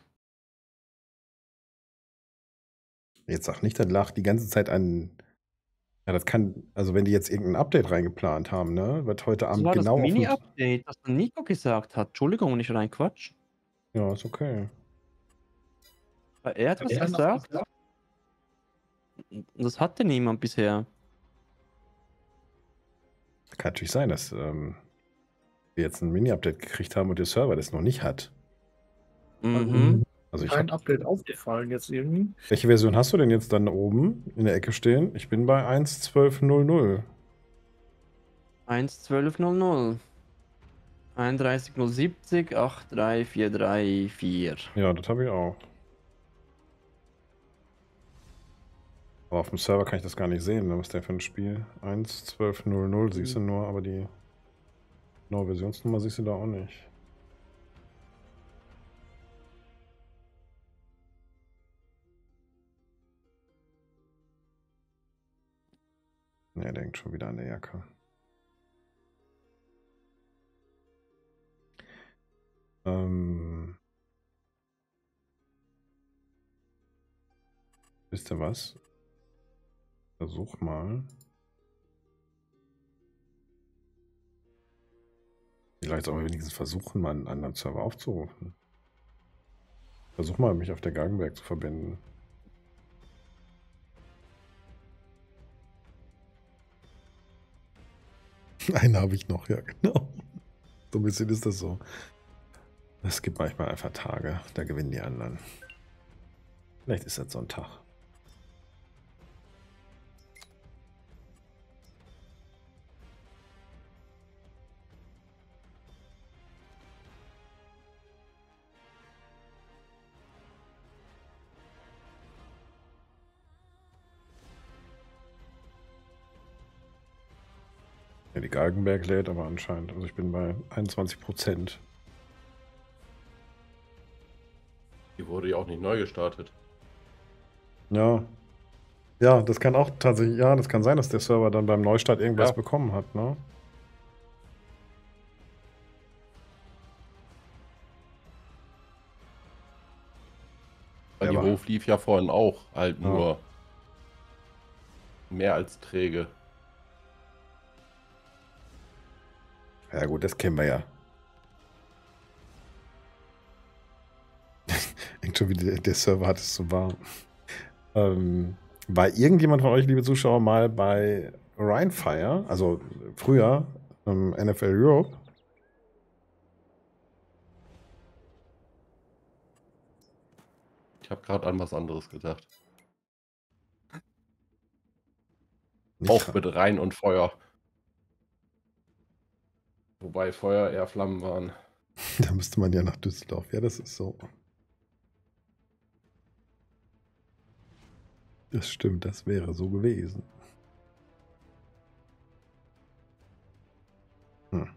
Jetzt sag nicht, das lag die ganze Zeit an. Ja, das kann, also wenn die jetzt irgendein Update reingeplant haben, ne, wird heute Das Abend war das genau auf uns. Mini-Update, das der Nico gesagt hat. Entschuldigung, wenn ich reinquatsch. Ja, ist okay. Aber er hat was gesagt. Und das hatte niemand bisher. Kann natürlich sein, dass wir jetzt ein Mini-Update gekriegt haben und der Server das noch nicht hat. Mhm. Also ich Kein hab, Update aufgefallen jetzt irgendwie. welche Version hast du denn jetzt dann oben in der Ecke stehen? Ich bin bei 1.12.00. 1.12.00. 31.070, 83434. Ja, das habe ich auch. Aber auf dem Server kann ich das gar nicht sehen. Was ist der für ein Spiel? 1.12.00 siehst du nur, aber die neue Versionsnummer siehst du da auch nicht. Ne, er denkt schon wieder an der Jacke. Wisst ihr was? Versuch mal. Vielleicht soll man wenigstens versuchen, mal einen anderen Server aufzurufen. Versuch mal, mich auf der Galgenberg zu verbinden. Einen habe ich noch, ja, genau. So ein bisschen ist das so. Es gibt manchmal einfach Tage, da gewinnen die anderen. Vielleicht ist das so ein Tag. Ja, die Galgenberg lädt aber anscheinend. Also ich bin bei 21%. Die wurde ja auch nicht neu gestartet. Ja. Ja, das kann auch tatsächlich, ja, das kann sein, dass der Server dann beim Neustart irgendwas Ja. bekommen hat, ne? Weil Ja, die aber- Hof lief ja vorhin auch halt Ja. nur mehr als träge. Ja gut, das kennen wir ja. Denkt schon, wie der Server hat es so warm. War irgendjemand von euch, liebe Zuschauer, mal bei Rhinefire, also früher NFL Europe? Ich habe gerade an was anderes gedacht. Nicht Auch dran. mit Rhein und Feuer. Wobei Feuer eher Flammen waren. Da müsste man ja nach Düsseldorf. Ja, das ist so. Das stimmt, das wäre so gewesen. Hm.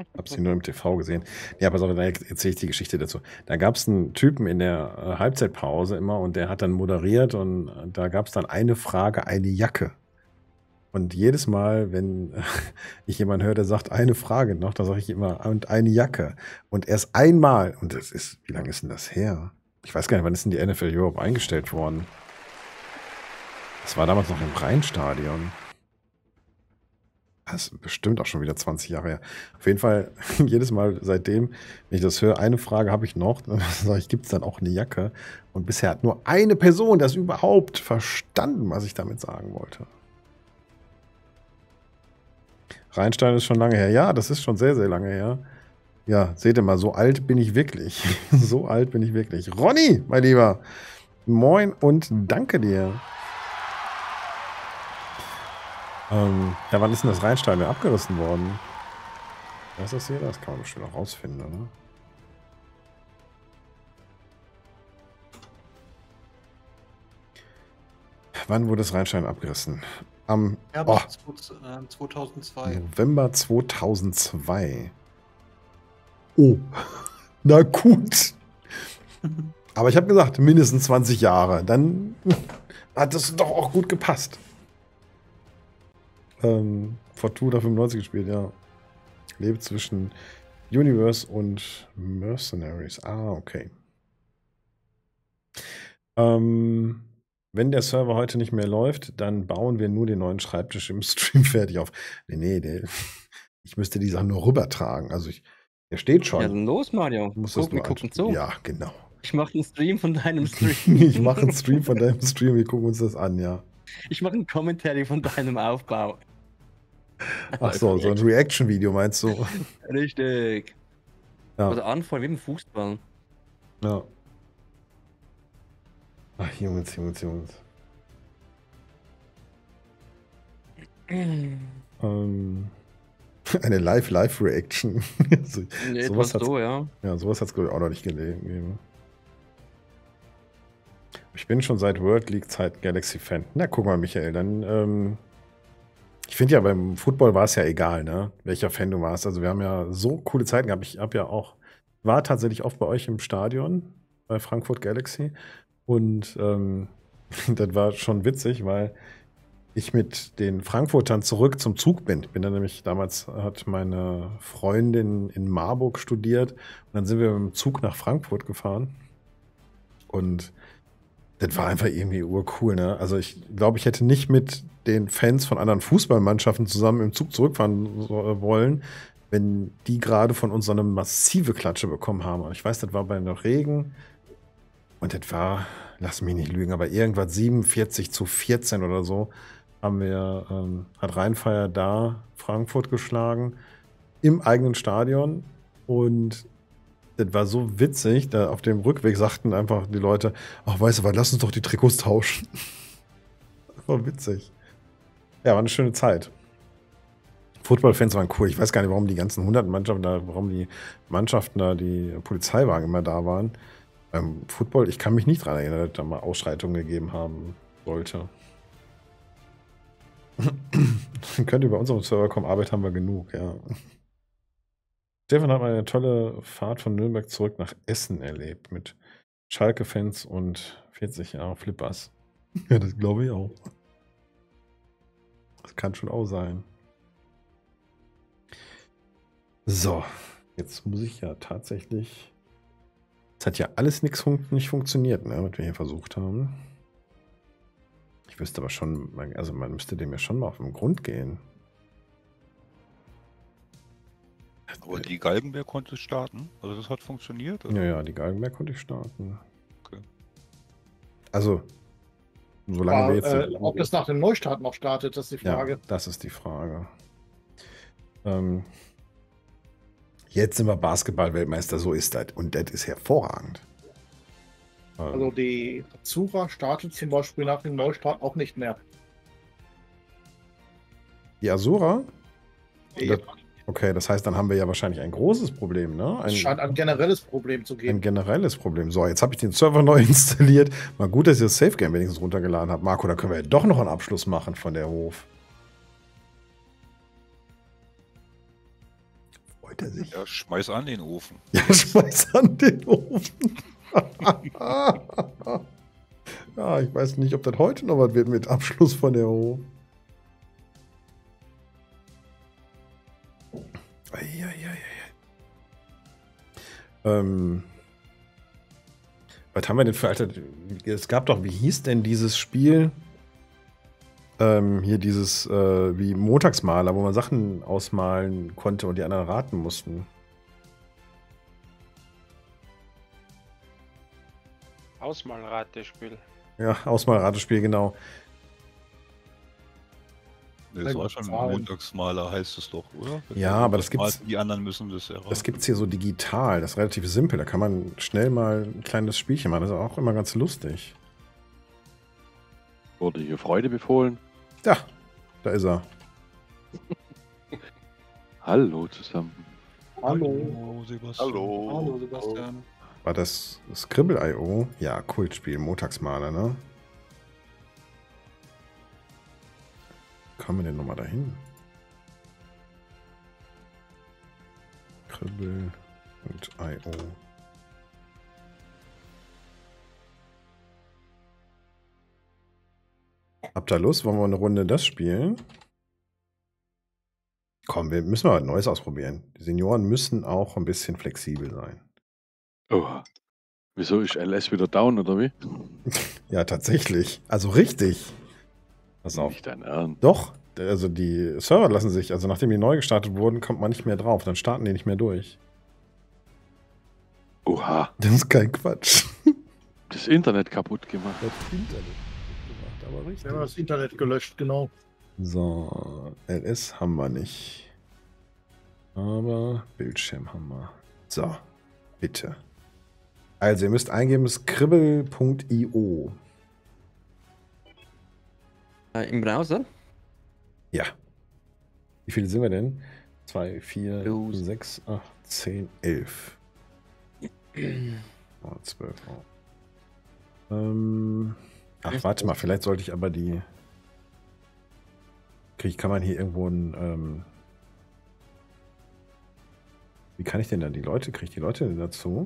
Hab sie nur im TV gesehen. Ja, pass auf, dann erzähle ich die Geschichte dazu. Da gab es einen Typen in der Halbzeitpause immer und der hat dann moderiert und da gab es dann eine Frage, eine Jacke. Und jedes Mal, wenn ich jemanden höre, der sagt, eine Frage noch, da sage ich immer, und eine Jacke. Und erst einmal, und das ist, wie lange ist denn das her? Ich weiß gar nicht, wann ist denn die NFL Europe eingestellt worden? Das war damals noch im Rheinstadion. Das ist bestimmt auch schon wieder 20 Jahre her. Auf jeden Fall, jedes Mal seitdem, wenn ich das höre, eine Frage habe ich noch, dann sage ich, gibt es dann auch eine Jacke? Und bisher hat nur eine Person das überhaupt verstanden, was ich damit sagen wollte. Rheinstein ist schon lange her. Ja, das ist schon sehr, sehr lange her. Ja, seht ihr mal, so alt bin ich wirklich. So alt bin ich wirklich. Ronny, mein Lieber, moin und danke dir. Ja, wann ist denn das Rheinstein abgerissen worden? Was ist das hier? Das kann man bestimmt auch rausfinden, oder? Wann wurde das Rheinstein abgerissen? Am Herbst 2002. November 2002. Oh, na gut. Aber ich habe gesagt, mindestens 20 Jahre. Dann hat das doch auch gut gepasst. Fortuna 95 gespielt, ja. Lebt zwischen Universe und Mercenaries. Ah, okay. Wenn der Server heute nicht mehr läuft, dann bauen wir nur den neuen Schreibtisch im Stream fertig auf. Nee, ich müsste die Sachen nur rübertragen. Also der steht schon. Ja, dann los, Mario. Wir gucken zu. Ja, genau. Ich mache einen Stream von deinem Stream. Ich mache einen Stream von deinem Stream. Wir gucken uns das an, ja. Ich mache einen Commentary von deinem Aufbau. Ach so, so ein Reaction-Video meinst du? Richtig. Ja. Oder anfangen wie im Fußball. Ja. Ach, Jungs. Eine Live-Reaction. Sowas hat's, ja, sowas hat es, glaube ich, auch noch nicht gegeben. Ich bin schon seit World League Zeit Galaxy-Fan. Na, guck mal, Michael, dann, ich finde ja, beim Football war es ja egal, ne, welcher Fan du warst. Also wir haben ja so coole Zeiten gehabt. Ich war tatsächlich oft bei euch im Stadion, bei Frankfurt Galaxy. Und das war schon witzig, weil ich mit den Frankfurtern zurück zum Zug bin. Damals hat meine Freundin in Marburg studiert und dann sind wir mit dem Zug nach Frankfurt gefahren. Und das war einfach irgendwie urcool, ne? Also ich glaube, ich hätte nicht mit den Fans von anderen Fußballmannschaften zusammen im Zug zurückfahren wollen, wenn die gerade von uns so eine massive Klatsche bekommen haben. Und ich weiß, das war bei noch Regen. Und das war, lass mich nicht lügen, aber irgendwas 47-14 oder so hat Rheinfeier da Frankfurt geschlagen im eigenen Stadion. Und das war so witzig, da auf dem Rückweg sagten einfach die Leute, ach, weißt du was, lass uns doch die Trikots tauschen. Das war witzig. Ja, war eine schöne Zeit. Football-Fans waren cool. Ich weiß gar nicht, warum die ganzen 100 Mannschaften da, warum die Mannschaften da, die Polizeiwagen immer da waren. Beim Football, ich kann mich nicht daran erinnern, dass da mal Ausschreitungen gegeben haben sollte. Könnt ihr bei unserem Server kommen, Arbeit haben wir genug, ja. Stefan hat mal eine tolle Fahrt von Nürnberg zurück nach Essen erlebt mit Schalke-Fans und 40 Jahre Flippers. Ja, das glaube ich auch. Das kann schon auch sein. So, jetzt muss ich ja tatsächlich... Es hat ja alles nicht funktioniert, ne, was wir hier versucht haben. Ich wüsste aber schon, also man müsste dem ja schon mal auf den Grund gehen. Aber die Galgenberg konnte starten? Also das hat funktioniert? Oder? Ja, die Galgenberg konnte ich starten. Okay. Also, solange wir jetzt... ob das nach dem Neustart noch startet, das ist die Frage. Ja, das ist die Frage. Jetzt sind wir Basketball-Weltmeister, so ist das. Und das ist hervorragend. Also die Azura startet zum Beispiel nach dem Neustart auch nicht mehr. Die Azura? Ja. Okay, das heißt, dann haben wir ja wahrscheinlich ein großes Problem, ne? Es scheint ein generelles Problem zu geben. Ein generelles Problem. So, jetzt habe ich den Server neu installiert. Mal gut, dass ich das Safe Game wenigstens runtergeladen habe. Marco, da können wir ja doch noch einen Abschluss machen von der Hof. freut er sich. Ja, schmeiß an den Ofen. Ja, schmeiß an den Ofen. Ja, ich weiß nicht, ob das heute noch was wird mit Abschluss von der Hof. Was haben wir denn für Alter? Es gab doch, wie hieß denn dieses Spiel? Hier dieses, wie Montagsmaler, wo man Sachen ausmalen konnte und die anderen raten mussten. Ausmalratespiel. Ja, Ausmalratespiel, genau. Das war schon Montagsmaler, heißt es doch, oder? Ja, aber das gibt's. Die anderen müssen das erraten. Das gibt's hier so digital, das ist relativ simpel. Da kann man schnell mal ein kleines Spielchen machen. Das ist auch immer ganz lustig. Wurde hier Freude befohlen. Ja, da ist er. Hallo zusammen. Hallo. Sebastian. Hallo. Sebastian. War das Scribble.io? Ja, Kultspiel, Montagsmaler, ne? Kommen wir denn nochmal dahin? Scribble.io. Habt ihr Lust? Wollen wir eine Runde das spielen? Komm, wir müssen mal was Neues ausprobieren. Die Senioren müssen auch ein bisschen flexibel sein. Oh. Wieso ist LS wieder down, oder wie? Ja, tatsächlich. Also richtig. Pass auf. Nicht dein Ernst. Doch. Also die Server lassen sich, also nachdem die neu gestartet wurden, kommt man nicht mehr drauf. Dann starten die nicht mehr durch. Oha. Das ist kein Quatsch. Das Internet kaputt gemacht. Das Internet gemacht, aber richtig. Wir haben das Internet gelöscht, genau. So, LS haben wir nicht. Aber Bildschirm haben wir. So, bitte. Also, ihr müsst eingeben scribble.io. Im Browser? Ja. Wie viele sind wir denn? 2, 4, Los. 6, 8, 10, 11. Oh, 12. Ach, warte mal, vielleicht sollte ich aber die. Kann man hier irgendwo ein. Wie kann ich denn dann die Leute? Kriege ich die Leute denn dazu?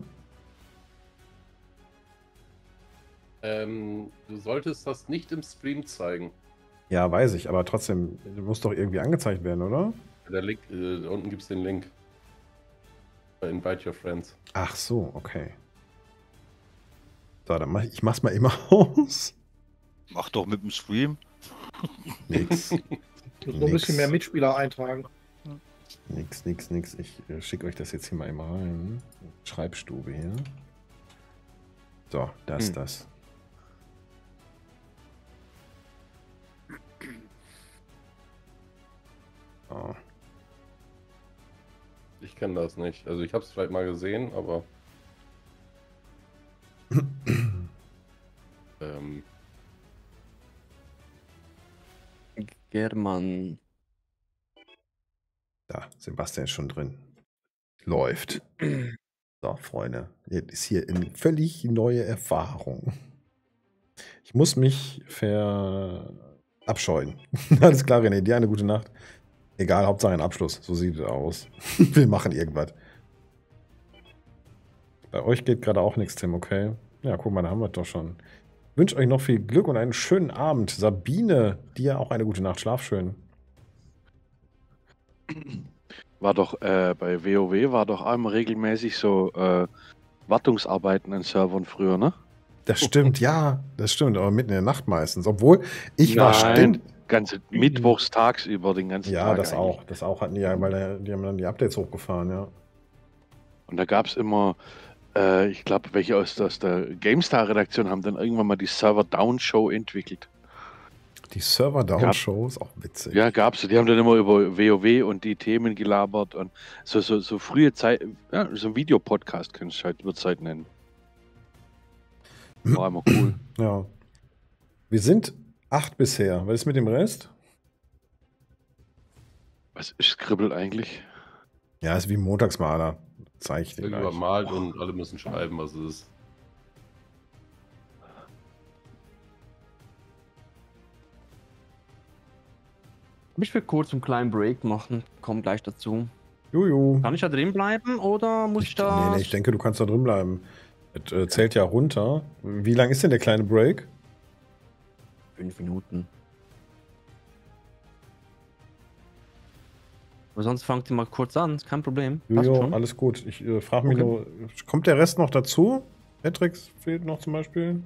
Du solltest das nicht im Stream zeigen. Ja, weiß ich, aber trotzdem muss doch irgendwie angezeigt werden, oder? Der Link, unten gibt es den Link. Bei Invite Your Friends. Ach so, okay. So, dann mach's mal immer aus. Mach doch mit dem Stream. Nix. Ich muss noch ein bisschen mehr Mitspieler eintragen. Nix. Ich schicke euch das jetzt hier mal immer rein. Schreibstube hier. So, das. Oh. Ich kenne das nicht. Also ich habe es vielleicht mal gesehen, aber German. Da, Sebastian ist schon drin. Läuft. So, Freunde. Jetzt ist hier eine völlig neue Erfahrung. Ich muss mich verabscheuen. Alles klar, René. Dir eine gute Nacht. Egal, Hauptsache ein Abschluss. So sieht es aus. Wir machen irgendwas. Bei euch geht gerade auch nichts, Tim, okay? Ja, guck mal, da haben wir es doch schon. Ich wünsche euch noch viel Glück und einen schönen Abend. Sabine, dir auch eine gute Nacht. Schlaf schön. War doch bei WoW war doch einmal regelmäßig so Wartungsarbeiten an Servern früher, ne? Das stimmt, ja. Das stimmt, aber mitten in der Nacht meistens. Obwohl, ich war ständig. Ganze mittwochs tagsüber den ganzen Tag. Ja, das eigentlich. auch. Das auch hatten die ja, weil die haben dann die Updates hochgefahren, ja. Und da gab es immer, ich glaube, welche aus der GameStar-Redaktion haben dann irgendwann mal die Server-Down-Show entwickelt. Die Server-Down-Show ist auch witzig. Ja, gab's. Die haben dann immer über WoW und die Themen gelabert und so frühe Zeit, ja, so ein Videopodcast kannst du halt über Zeit nennen. War immer cool. Ja. Wir sind 8 bisher. Was ist mit dem Rest? Was ist Scribble eigentlich? Ja, ist wie ein Montagsmaler. Zeige ich dir gleich. übermalt und alle müssen schreiben, was es ist. Ich will kurz einen kleinen Break machen. Komm gleich dazu. Juju. Kann ich da drin bleiben oder muss ich da... Nee, ich denke, du kannst da drin bleiben. Das zählt ja runter. Wie lang ist denn der kleine Break? 5 Minuten. Aber sonst fangt ihr mal kurz an, ist kein Problem. Passt Jojo, schon. alles gut. Ich frage mich nur, kommt der Rest noch dazu? Patrix fehlt noch zum Beispiel.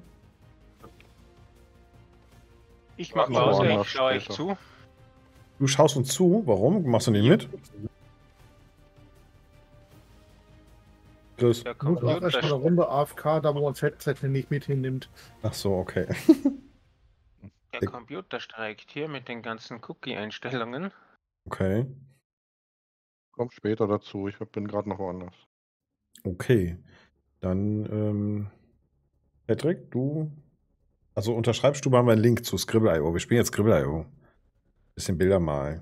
Ich mach Machen wir Pause, noch ich schaue euch später. zu. Du schaust uns zu. Warum? Machst du nicht mit? Chris. Der Gut, auch erstmal eine Computer, Runde AFK, da wo uns Headset nicht mit hinnimmt. Ach so, okay. der Computer streikt hier mit den ganzen Cookie-Einstellungen. Okay. Kommt später dazu. Ich bin gerade noch woanders. Okay. Dann, Patrick, du. Also unterschreibst du mal meinen Link zu Scribble.io. Wir spielen jetzt Scribble.io. Bisschen Bilder malen.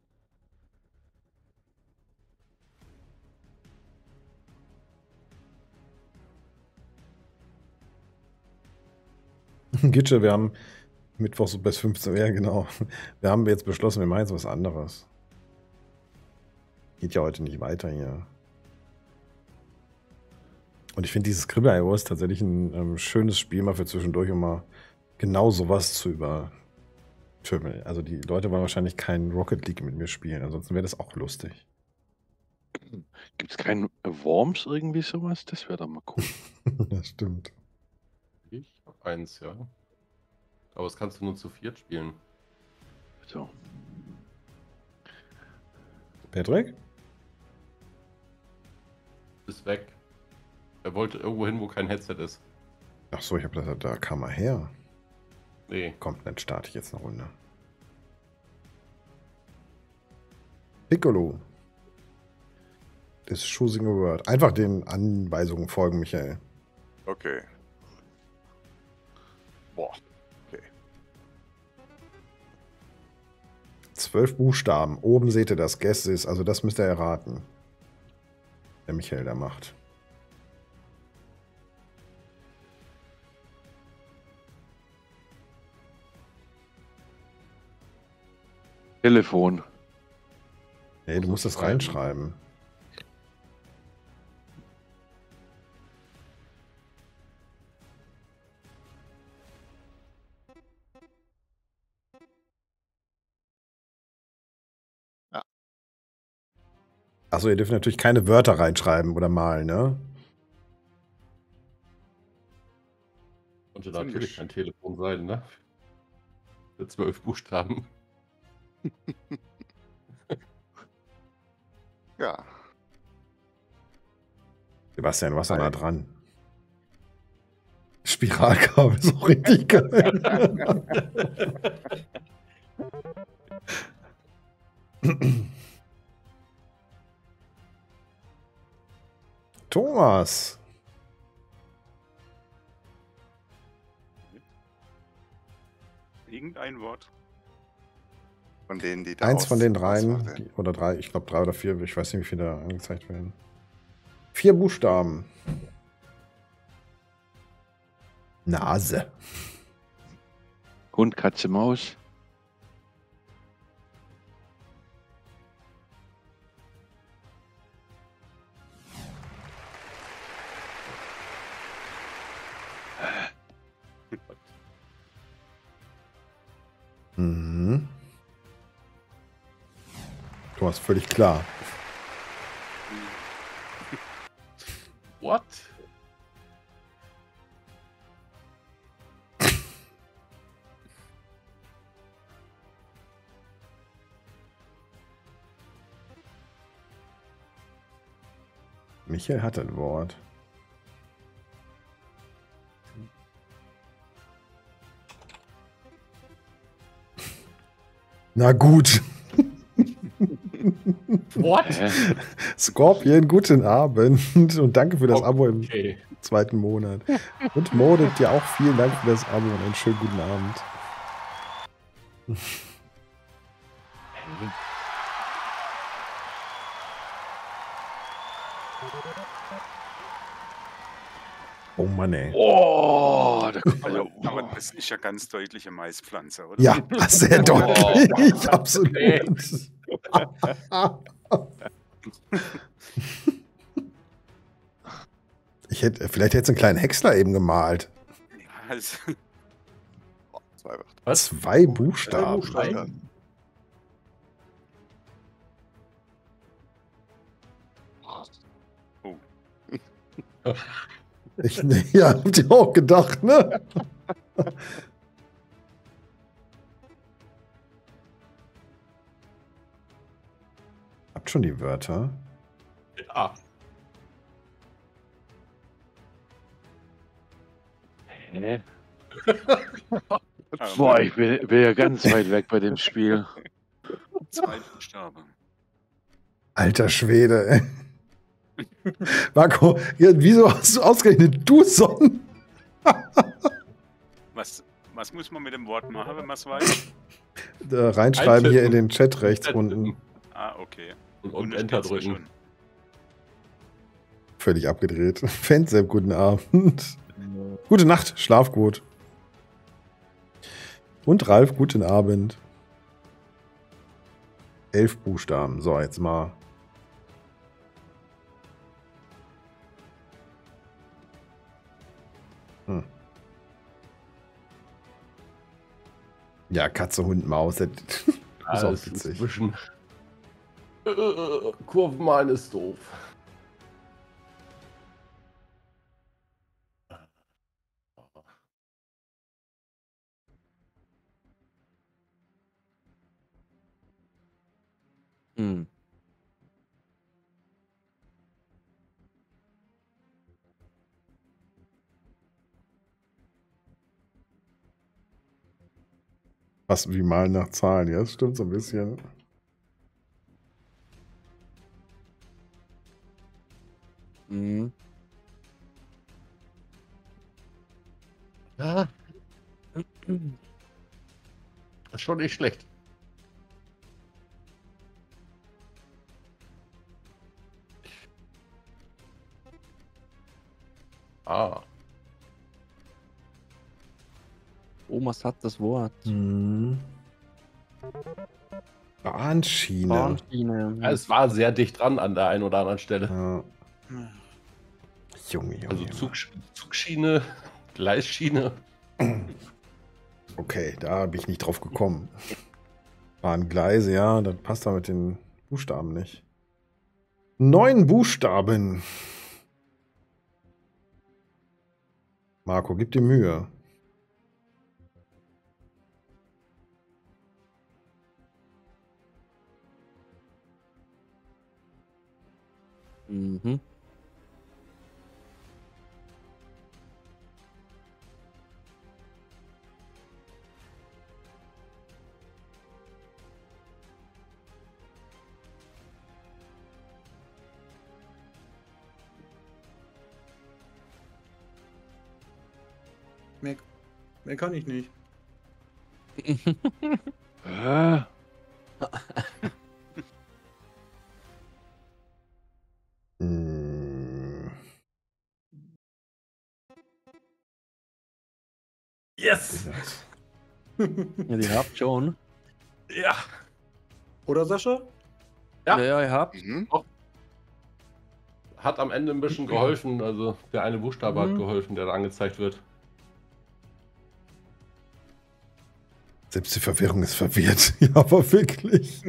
Gitsche, wir haben Mittwoch so bis 15 Uhr, ja genau. Wir haben jetzt beschlossen, wir machen jetzt was anderes. Geht ja heute nicht weiter hier. Und ich finde, dieses Scribble.io ist tatsächlich ein schönes Spiel mal für zwischendurch, um mal genau sowas zu übertümmeln. Also die Leute wollen wahrscheinlich kein Rocket League mit mir spielen, ansonsten wäre das auch lustig. Gibt es keinen Worms irgendwie sowas? Das wäre doch mal cool. Das stimmt. Ich habe eins, ja. Aber das kannst du nur zu 4 spielen. So. Patrick? Ist weg. Er wollte irgendwo hin, wo kein Headset ist. Ach so, ich habe das, da kam er her. Nee. Komm, dann starte ich jetzt eine Runde. Piccolo. Das ist choosing a word. Einfach den Anweisungen folgen, Michael. Okay. Boah. 12 Buchstaben. Oben seht ihr das. Guess is. Also das müsst ihr erraten. Der Michael da macht. Telefon. Nee, du musst das reinschreiben. Ja. Achso, ihr dürft natürlich keine Wörter reinschreiben oder malen, ne? Konnte natürlich kein Telefon sein, ne? Für 12 Buchstaben. Ja. Sebastian, du warst da nah dran. Spiralkabel ist auch richtig geil. Thomas. Irgendein Wort. Von denen, die da Eins von den Auswahl dreien, wählen. oder 3, ich glaube 3 oder 4, ich weiß nicht, wie viele da angezeigt werden. 4 Buchstaben. Nase. Hund, Katze, Maus. Mhm. Thomas, völlig klar. What? Michael hat ein Wort. Na gut. What? Scorpion, guten Abend und danke für das Abo im Okay. 2. Monat. Und Modet, dir auch vielen Dank für das Abo und einen schönen guten Abend. Oh Mann, ey. Oh, da kommt Aber, aber das ist ja ganz deutliche Maispflanze, oder? Ja, sehr deutlich. Absolut. Vielleicht hätte es einen kleinen Häcksler eben gemalt. Ja, also, Oh, 2 Wörter. Was? 2 Buchstaben. Buchstaben. oh. Ja, habt ihr auch gedacht, ne? Habt schon die Wörter. Ja. Hä? Boah, ich bin ja ganz weit weg bei dem Spiel. 2 Buchstaben. Alter Schwede, ey. Marco, ja, wieso hast du ausgerechnet du Sonnen? Was muss man mit dem Wort machen, wenn man es weiß? Reinschreiben hier in den Chat rechts unten. Ah, okay. Und da Enter steht's drücken. schon. Völlig abgedreht. Fansep, guten Abend. Gute Nacht, schlaf gut. Und Ralf, guten Abend. 11 Buchstaben. So, jetzt mal. Ja, Katze, Hund, Maus. Das ist auch Alles witzig. inzwischen. Kurvenmalen ist doof. Hm. Fast wie Malen nach Zahlen. Ja, das stimmt so ein bisschen. Mhm. Ja. Das ist schon nicht schlecht. Ah. Omas hat das Wort. Bahnschiene. Bahnschiene. Ja, es war sehr dicht dran an der einen oder anderen Stelle. Ja. Junge. Also Zugschiene, Gleisschiene. Okay, da bin ich nicht drauf gekommen. Bahngleise, ja, das passt da mit den Buchstaben nicht. 9 Buchstaben. Marco, gib dir Mühe. Mhm. Mehr kann ich nicht. Yes! Ja, die habt schon. Ja. Oder Sascha? Ja. Ja, ihr habt. Hat am Ende ein bisschen geholfen. Also der eine Buchstabe hat geholfen, der da angezeigt wird. Selbst die Verwirrung ist verwirrt. Ja, aber wirklich.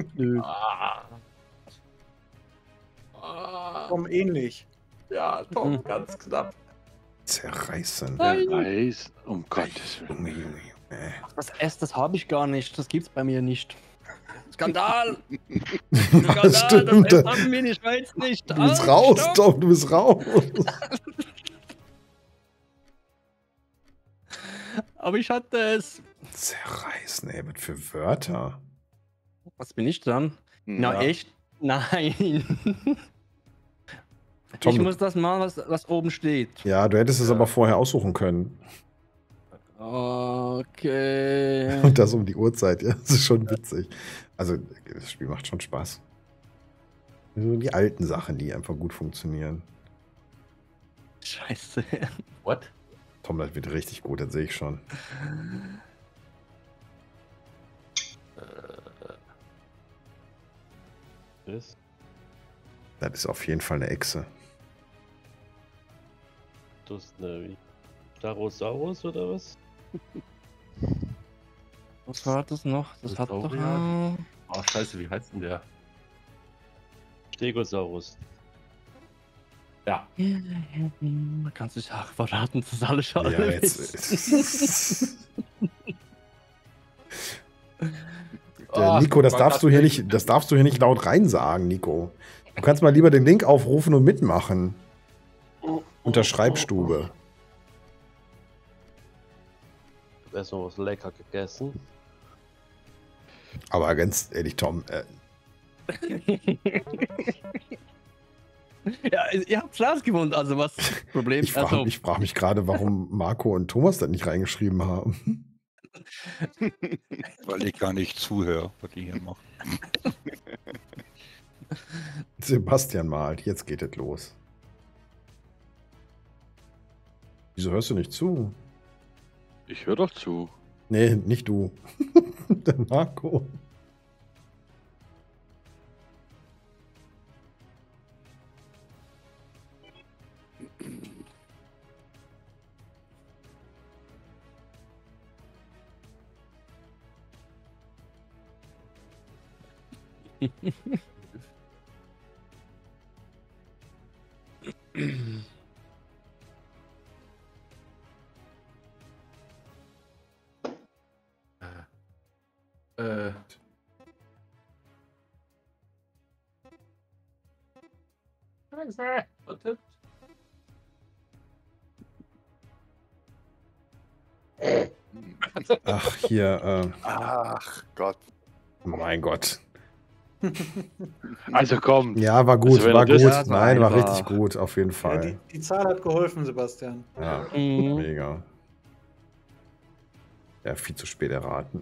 Tom ähnlich. Ja, Tom, ganz knapp. Zerreißen. Zerreißen, um Gottes Willen. Junge, Junge, Junge. Ach, das S, das habe ich gar nicht. Das gibt's bei mir nicht. Skandal! Das stimmt. Das haben wir in der Schweiz nicht. Du bist raus, Stopp! Tom, du bist raus. Aber ich hatte es. Zerreißen, ey, was für Wörter. Was bin ich dran? Na, Ja. echt? Nein. Tom, Ich du- muss das machen, was oben steht. Ja, du hättest es aber vorher aussuchen können. Okay. Und das um die Uhrzeit, ja. Das ist schon witzig. Also, das Spiel macht schon Spaß. So die alten Sachen, die einfach gut funktionieren. Scheiße. What? Tom, das wird richtig gut, das sehe ich schon. Das ist auf jeden Fall eine Echse. Das ist eine Starosaurus oder was? Was war das noch? Das hat doch... Oh, scheiße, wie heißt denn der? Stegosaurus. Ja. Man kann sich auch verraten, das ist alles schon. Ja, jetzt. Nico, das darfst du hier nicht laut reinsagen, Nico. Du kannst mal lieber den Link aufrufen und mitmachen. Unter Schreibstube. Ich habe erstmal was lecker gegessen. Aber ganz ehrlich, Tom, ja, ihr habt Schlaf gewonnen, also was Problem? ich frage mich gerade, warum Marco und Thomas das nicht reingeschrieben haben. Weil ich gar nicht zuhöre, was die hier machen. Sebastian malt, jetzt geht es los. Wieso hörst du nicht zu? Ich höre doch zu. Nee, nicht du. Der Marco. Ach, hier, Ach Gott. mein Gott. Also komm. Ja, war gut, Also, war wenn gut. du das- Nein, war einfach- richtig gut, auf jeden Fall. Die Zahl hat geholfen, Sebastian. Ja, Mhm. mega. Ja, viel zu spät erraten.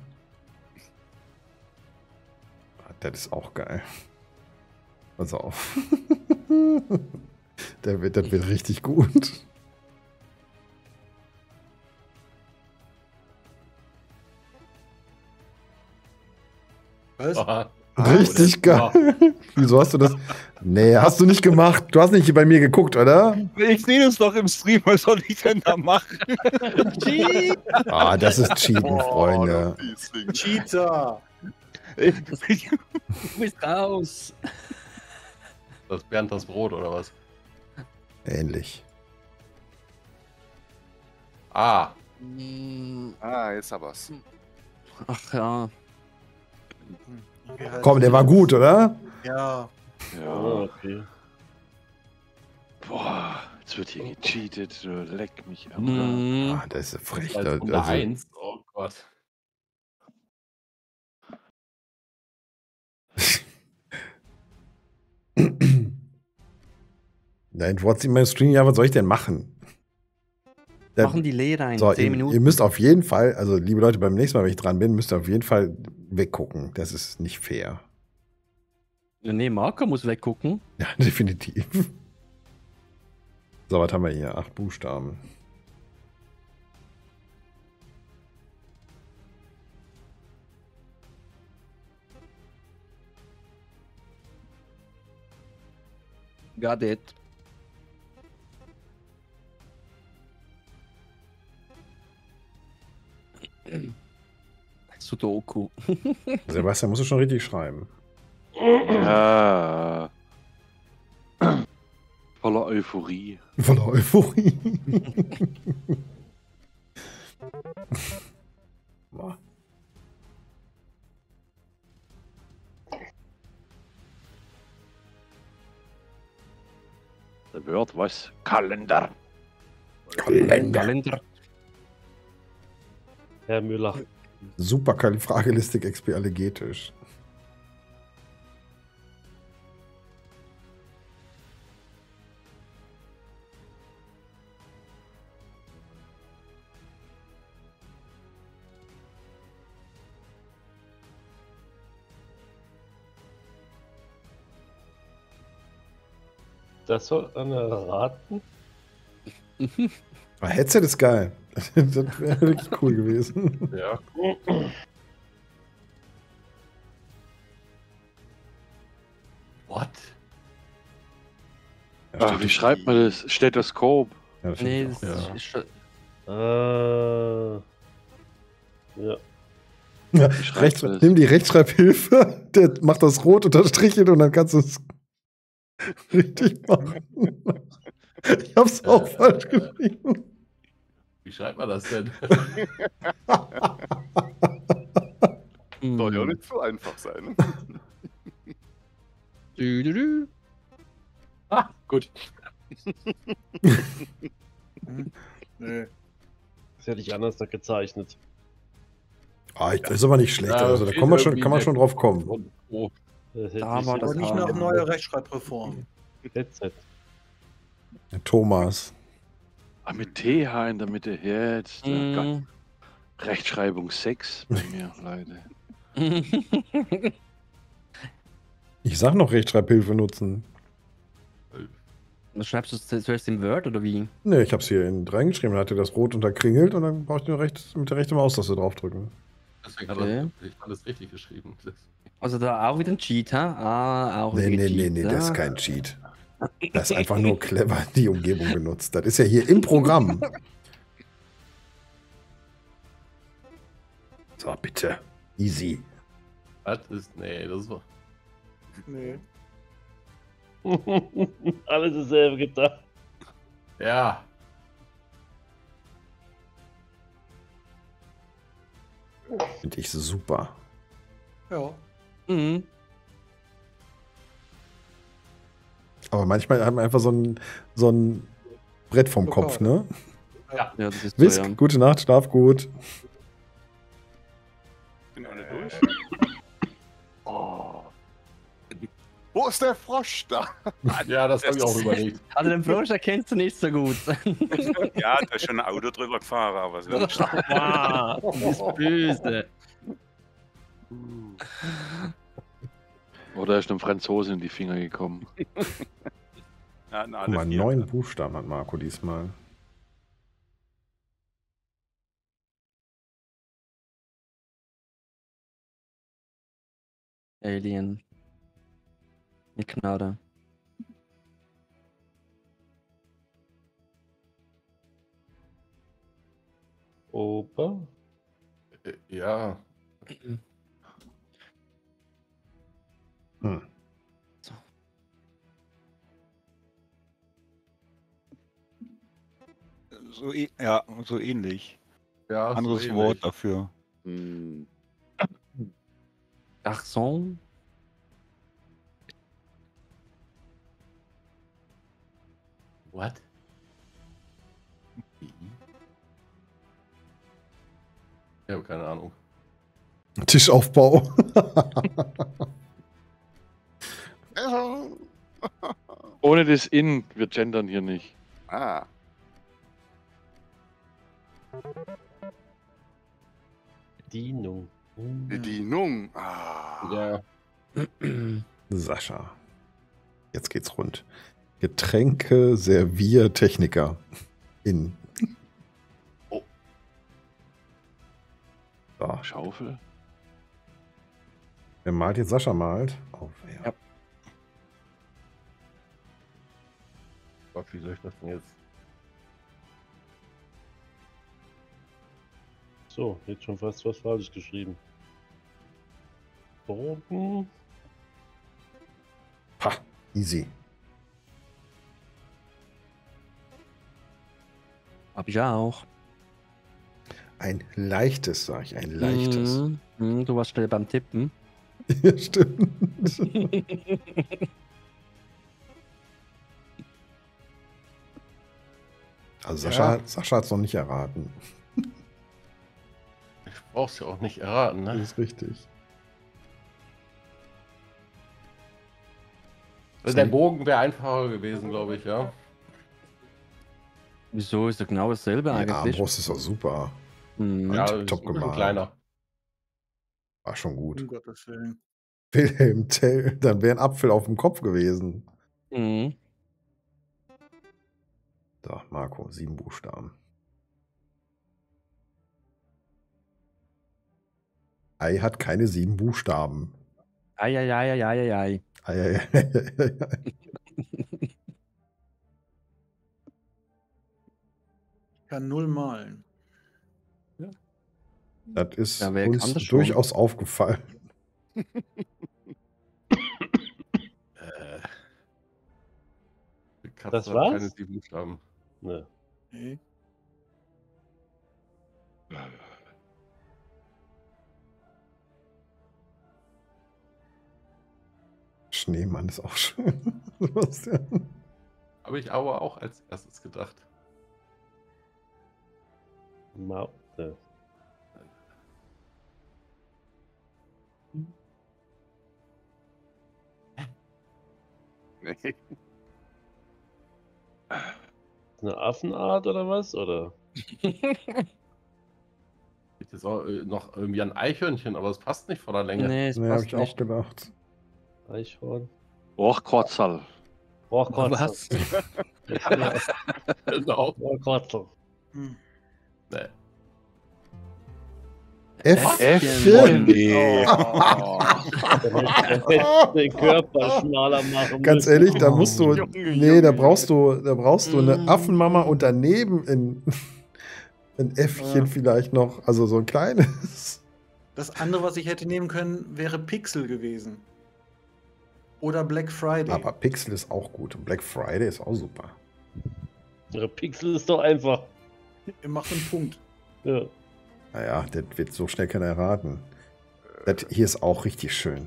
Das ist auch geil. Pass auf. Das wird richtig gut. Was? Ah, Richtig geil. Wieso hast du das? Nee, hast du nicht gemacht. Du hast nicht bei mir geguckt, oder? Ich sehe das doch im Stream, was soll ich denn da machen? Ah, das ist Cheaten, Freunde. Cheater! Du bist raus. das Bernd das Brot oder was? Ähnlich. Ah, Ah, jetzt aber was. Ach ja. Komm, der war gut, oder? Ja. Ja. Oh, okay. Boah, jetzt wird hier gecheatet. Leck mich am Mhm. Ah, das ist frech. als Also, Runde 1. Oh Gott. Nein, du wolltest in meinem Stream, ja, was soll ich denn machen? Der- Machen die Lehrer in So, 10 ihr Minuten. müsst auf jeden Fall, also liebe Leute, beim nächsten Mal, wenn ich dran bin, müsst ihr auf jeden Fall weggucken. Das ist nicht fair. Nee, Marco muss weggucken. Ja, definitiv. So, was haben wir hier? 8 Buchstaben. Got it. Sudoku. Sebastian, musst du schon richtig schreiben. Ja. Voller Euphorie. Voller Euphorie. Boah. Da wird was. Kalender. Kalender. Herr Müller. Super Fragelistik expialigetisch. Das soll einer raten. Headset ist geil. Das wäre wirklich cool gewesen. Ja. What? Ach, wie schreibt man das? Stethoskop. Ja, das Nee, stimmt das auch. ist schon. Ja. Ja, Wie schreibt man das? nimm die Rechtschreibhilfe, der macht das rot unterstrichen und dann kannst du es richtig machen. Ich hab's auch falsch geschrieben. Wie schreibt man das denn? Soll ja auch nicht so einfach sein. Ne? Ah, gut. Nee. Das hätte ich anders noch gezeichnet. Das ist aber nicht schlecht. Ja, Also da fehlt kann man schon irgendwie drauf kommen. Oh, Das hätte Da ich war Aber das nicht Haar. nach neuer Rechtschreibreform. Headset. Thomas. Ah, mit TH in der Mitte. Jetzt. Oh Gott. Mm. Rechtschreibung 6 bei mir, Leute. Ich sag noch Rechtschreibhilfe nutzen. Was schreibst du zuerst im Word oder wie? Ne, ich hab's hier reingeschrieben, dann hat er das rot unterkringelt und dann brauche ich nur mit der rechten Maustaste draufdrücken. deswegen hat Okay. er alles richtig geschrieben. Also da auch wieder ein Cheat, ha? Ah, auch wieder Nee, gecheatet, das ist ah. kein Cheat. Das ist einfach nur clever die Umgebung genutzt. Das ist ja hier im Programm. So, bitte. Easy. Was ist. Nee, das war. Nee. Alles dasselbe gedacht. Ja. Finde ich super. Ja. Mhm. Aber manchmal hat man einfach so ein Brett vom Kopf, ne? Ja, das ist Wisk, so, ja. gute Nacht, schlaf gut. Sind alle durch? Wo ist der Frosch da? Ja, das habe ich auch überlegt. Also den Frosch erkennst du nicht so gut. Ja, da ist schon ein Auto drüber gefahren, aber sonst. Wow, du bist böse. Oder ist einem Franzose in die Finger gekommen. Ja, na, Guck mal, alle vier. 9 Buchstaben hat Marco diesmal. Alien. Mit Knarre. Opa? Ja. Hm. Ja, so ähnlich. Ja, Anderes so ähnlich. Wort dafür. Hm. Garçon. What? Ich habe keine Ahnung. Tischaufbau. Ohne das In, wir gendern hier nicht. Ah. Bedienung. Bedienung. Ah. Ja. Sascha. Jetzt geht's rund. Getränke, Serviertechniker. In. Oh. So. Schaufel. Wer malt jetzt? Sascha malt. Oh, ja. Ja. Gott, wie soll ich das denn jetzt? So, jetzt schon fast was falsch geschrieben. Bogen. Ha, easy. Hab ich auch. Ein leichtes, sag ich, ein leichtes. Du warst schnell beim Tippen. Ja, stimmt. Also Sascha, Sascha hat es noch nicht erraten. Ich brauch's ja auch nicht erraten, Das ne? ist richtig. Also der Bogen wäre einfacher gewesen, glaube ich, ja. Wieso ist ja genau dasselbe Die eigentlich? Armbrust ist doch super. Mhm. Ja, top ist ein bisschen gemalt. kleiner. War schon gut. Um Gottes Willen. Wilhelm Tell, dann wäre ein Apfel auf dem Kopf gewesen. Mhm. So, Marco, 7 Buchstaben. Ei hat keine 7 Buchstaben. Ei. Ei. Kann 0 malen. Das ist Ja, wer kann uns das schon? durchaus aufgefallen. Die Katze Das hat war's? keine 7 Buchstaben. Ne. Nee. Schneemann ist auch schön. Sebastian. Habe ich aber auch als erstes gedacht. Ne. Nee. Eine Affenart oder was? Oder? Ich jetzt auch noch irgendwie ein Eichhörnchen, aber es passt nicht von der Länge. Nee, es Nee, habe passt ich auch nicht. gedacht. Eichhorn? Rohrkotzel. Rohrkotzel. Was? Genau. Rohrkotzel. Hm. Nee. Äffchen. Nee. Den Körper schmaler machen. Ganz müssen. ehrlich, da musst du. Junge, Nee, da Junge, brauchst du eine Mm. Affenmama und daneben ein Äffchen Ja. vielleicht noch. Also so ein kleines. Das andere, was ich hätte nehmen können, wäre Pixel gewesen. Oder Black Friday. Aber Pixel ist auch gut. Und Black Friday ist auch super. Ihre Pixel ist doch einfach. Ihr macht einen Punkt. Ja. Naja, das wird so schnell keiner erraten. Das hier ist auch richtig schön.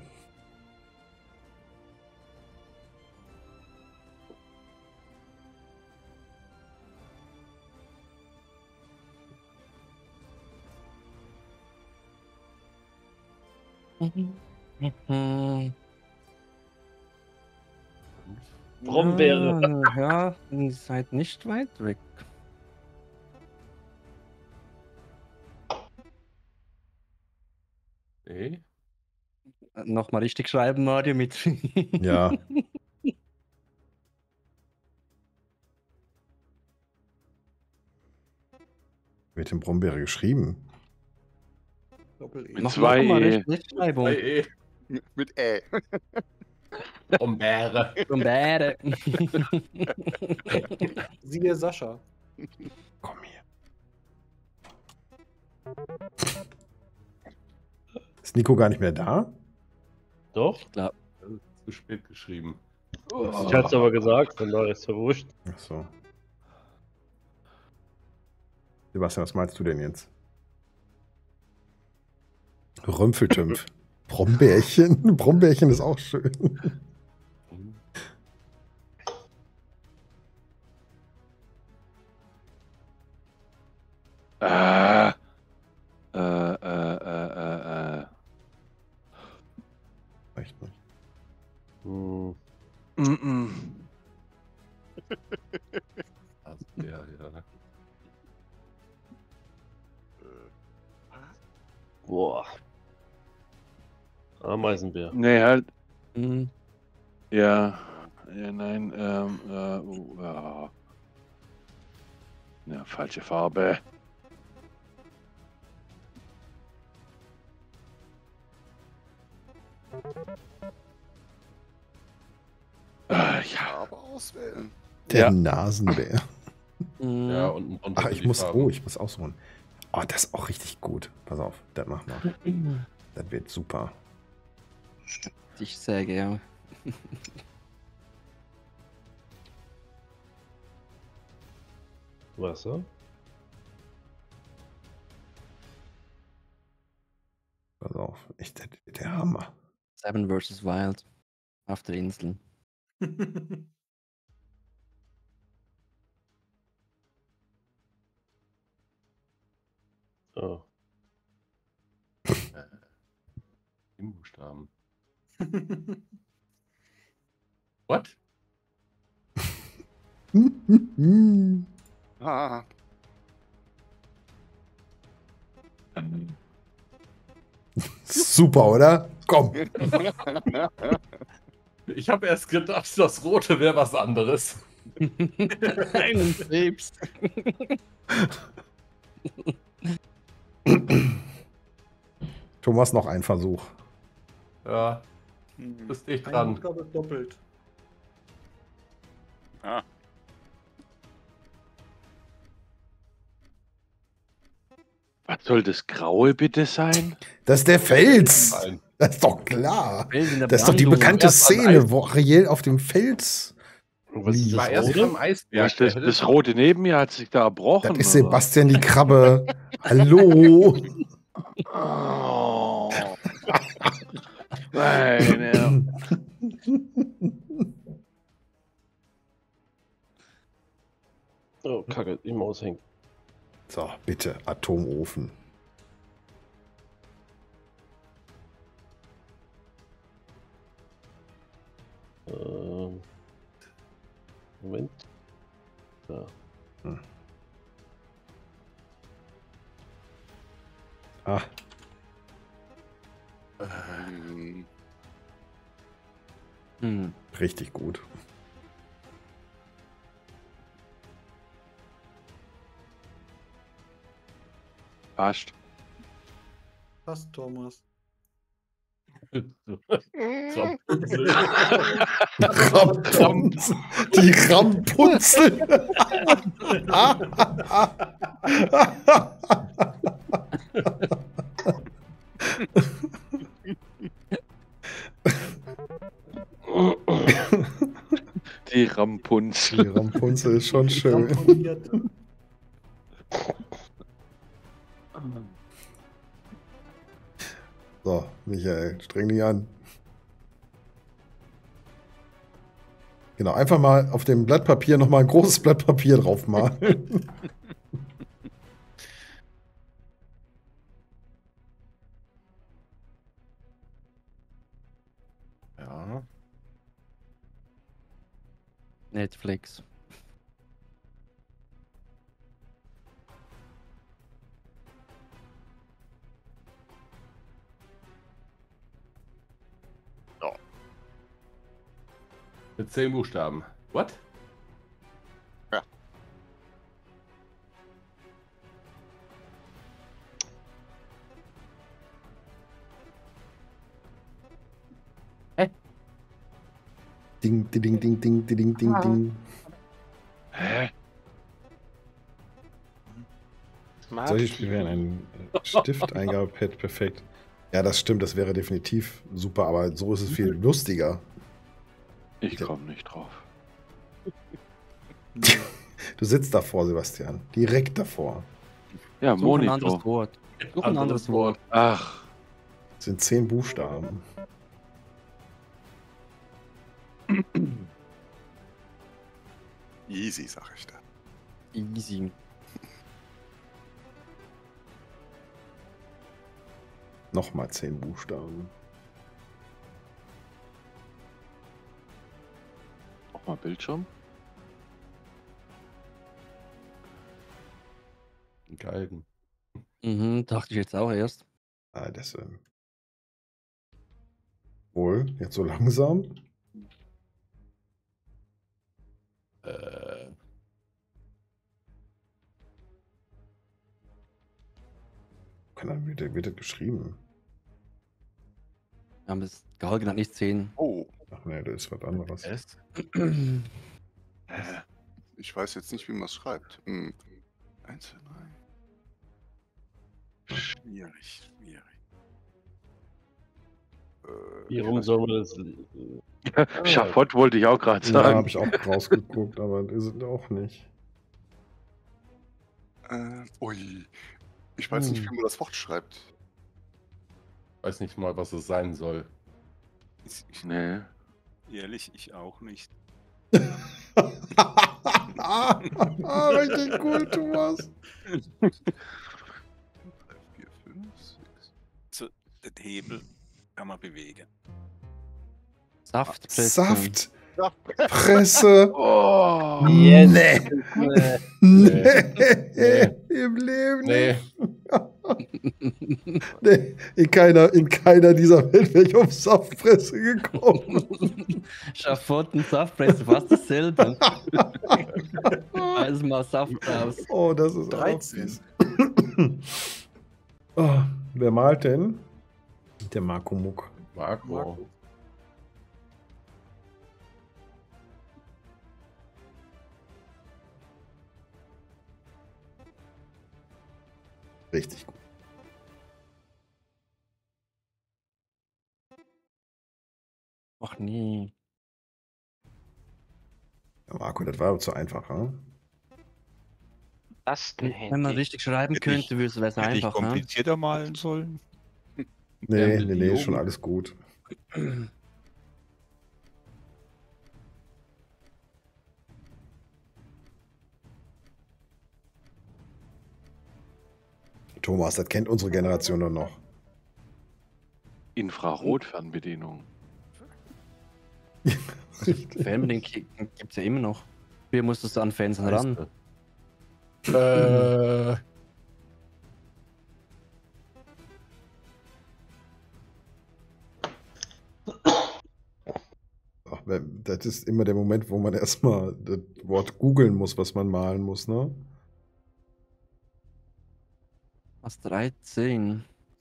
Brombeere. Ja, ihr seid nicht weit weg. Nee. Nochmal richtig schreiben, Mario, mit. Ja. Wird in Brombeere geschrieben. Doppel-E. Mit Noch zwei mal E. Rechtschreibung. Mit Ä. Brombeere. Brombeere. Siehe Sascha. Komm hier. Ist Nico gar nicht mehr da? Doch. Klar. Zu spät geschrieben. Ich hatte es aber gesagt, von daher ist es verwurscht. Ach so. Sebastian, was meinst du denn jetzt? Rümpfeltümpf. Brombeerchen? Brombeerchen ist auch schön. Echt nicht. Hm. Also der, ja. Boah. Ameisenbär. Nee, halt. Hm. Ja. Ja, nein. Ja. Ja, falsche Farbe. Ja. Farbe auswählen. Der Ja. Nasenbär. Hm. Ja, und Ach, bitte ich die muss. Farben. Oh, ich muss ausruhen. Oh, das ist auch richtig gut. Pass auf, das machen wir. Das wird super. Ich säge, ja. Wasser. Pass auf. Echt, das wird der Hammer. Seven vs. Wild. Auf der Insel. Oh. Im Buchstaben. What? Ah. Super, oder? Komm. Ich habe erst gedacht, das Rote wäre was anderes. Einen Krebs. Thomas, noch ein Versuch. Ja, Hm. bist dicht Ein dran. Buchstabe ist doppelt. Ah, Soll das Graue bitte sein? Das ist der Fels. Nein. Das ist doch klar. Fels in der Das ist doch die Brandung. bekannte Erst am Szene, Eis. wo Ariel auf dem Fels Was liegt. war erst am Eisberg. Was, das Rote neben mir hat sich da erbrochen. Das ist oder? Sebastian die Krabbe. Hallo. Oh. Nein, Oh, Kacke, die Maus hängt. So, bitte, Atomofen. Moment. Da. Ah, richtig gut. Passt. Was, Thomas? Rampunzel. Die Rampunzel. Die Rampunzel. Die Rampunzel ist schon schön. So, Michael, streng dich an. Genau, einfach mal auf dem Blatt Papier nochmal ein großes Blatt Papier drauf malen. Ja. Netflix. Mit 10 Buchstaben. What? Ja. Ding, ding, ding, ding, ding, ding, ding, ding. Hä? Solche Spiele wären ein Stift-Eingabepad perfekt. Ja, das stimmt, das wäre definitiv super, aber so ist es viel lustiger. Ich komme nicht drauf. Du sitzt davor, Sebastian. Direkt davor. Ja, Such ein anderes Monitor. Wort. Such ein anderes Wort. Ach, Das sind 10 Buchstaben. Easy, sag ich da. Easy. Nochmal 10 Buchstaben. nochmal Bildschirm. Galgen. Mhm, dachte ich jetzt auch erst. Ah, das wohl, jetzt so langsam. Wird das geschrieben? Wir haben das Galgen hat nicht 10. Oh. Ach nee, das ist was anderes. Ich weiß jetzt nicht, wie man es schreibt. 1, 2, 3. Schwierig. Wie rum soll man das? Schafott wollte ich auch gerade Ja, sagen. habe ich auch rausgeguckt, aber ist es auch nicht. Ui. Ich weiß nicht, wie man das Wort schreibt. Weiß nicht mal, was es sein soll. Nee. Ehrlich, ich auch nicht. Richtig gut, Thomas. 3, 4, 5, 6. So, den Hebel kann man bewegen. Saftpresse. Saftpresse. Oh. Yes. Nee. Im Leben nicht. Nee, in keiner dieser Welt wäre ich auf Saftpresse gekommen. Schafott und Saftpresse, fast dasselbe. Also mal Saft raus. Oh, das ist 13. Oh, wer malt denn? Der Marco Muck. Marco. Richtig gut. Ach nee. Ja, Marco, das war zu einfach, ne? Wenn man richtig schreiben könnte, wäre es Hätte ich einfach. Ne? komplizierter malen sollen? Nee, ist schon alles gut. Thomas, das kennt unsere Generation nur noch. Infrarotfernbedienung. Fernbedienung gibt es ja immer noch. Wie musstest du an Fernseher ran? Ach, das ist immer der Moment, wo man erstmal das Wort googeln muss, was man malen muss, ne? Was 13?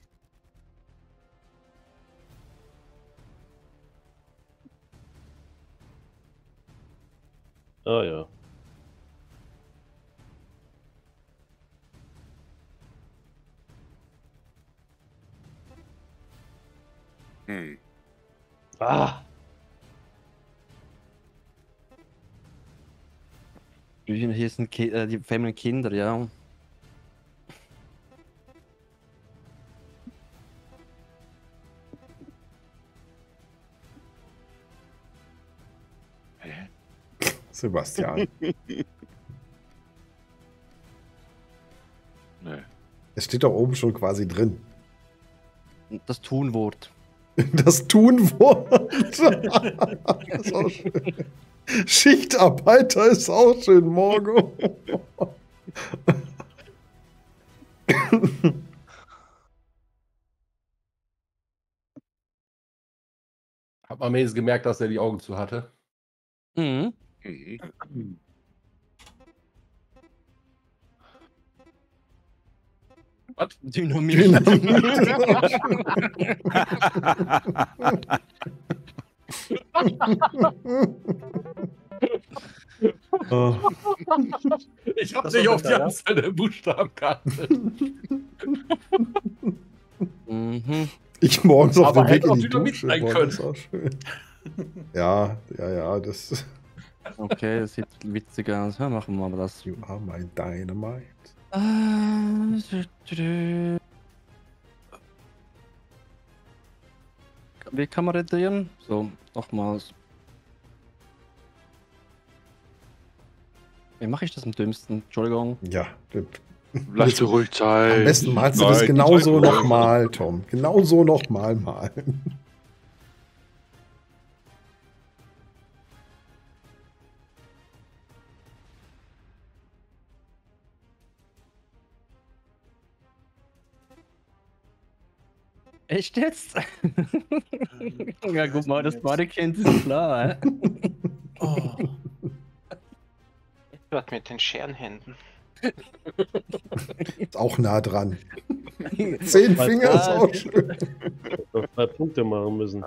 Ah ja. Ah! Hier sind die Family Kinder, ja. Sebastian. Nee. Es steht doch oben schon quasi drin. Das Tunwort. Das Tunwort. Das ist auch schön. Schichtarbeiter ist auch schön, Morgo. Hat man wenigstens gemerkt, dass er die Augen zu hatte. Mhm. Was? Dynamit. Oh. Ich hab nicht auf die Anzahl der Buchstaben geachtet. Mhm. Ich morgens auf Aber dem Weg hätte in auch die Dynamit Dusche. sein Boah, können. das ist auch schön. Ja, das. Okay, das sieht witziger aus. Ja, machen wir aber das. You are my dynamite. Wie kann man redigieren? So, nochmals. Wie mache ich das am dümmsten? Entschuldigung. Ja, Lass dir ruhig Zeit. am besten malst du das Nein, genauso Zeit. nochmal, Tom. Genauso nochmal malen. Echt jetzt? Ja, guck mal, das Bodykind ist klar. Oh. Was mit den Scherenhänden? Ist auch nah dran. 10 Finger ist auch schön. Noch 2 Punkte machen müssen.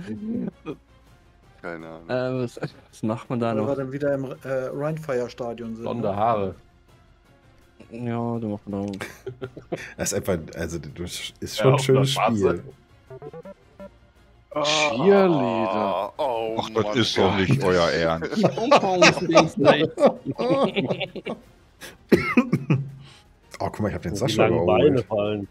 Keine Ahnung. Was macht man da Weil wir noch? dann wieder im Rheinfire-Stadion sind. Blonde Haare. Ja, da macht man da. Das ist einfach, also das ist schon ein schönes Spiel. Cheerleader. Oh, Ach, das Mann. ist doch nicht euer Ernst. Oh, guck mal, ich habe den Die Sascha langen Beine überholt. fallen.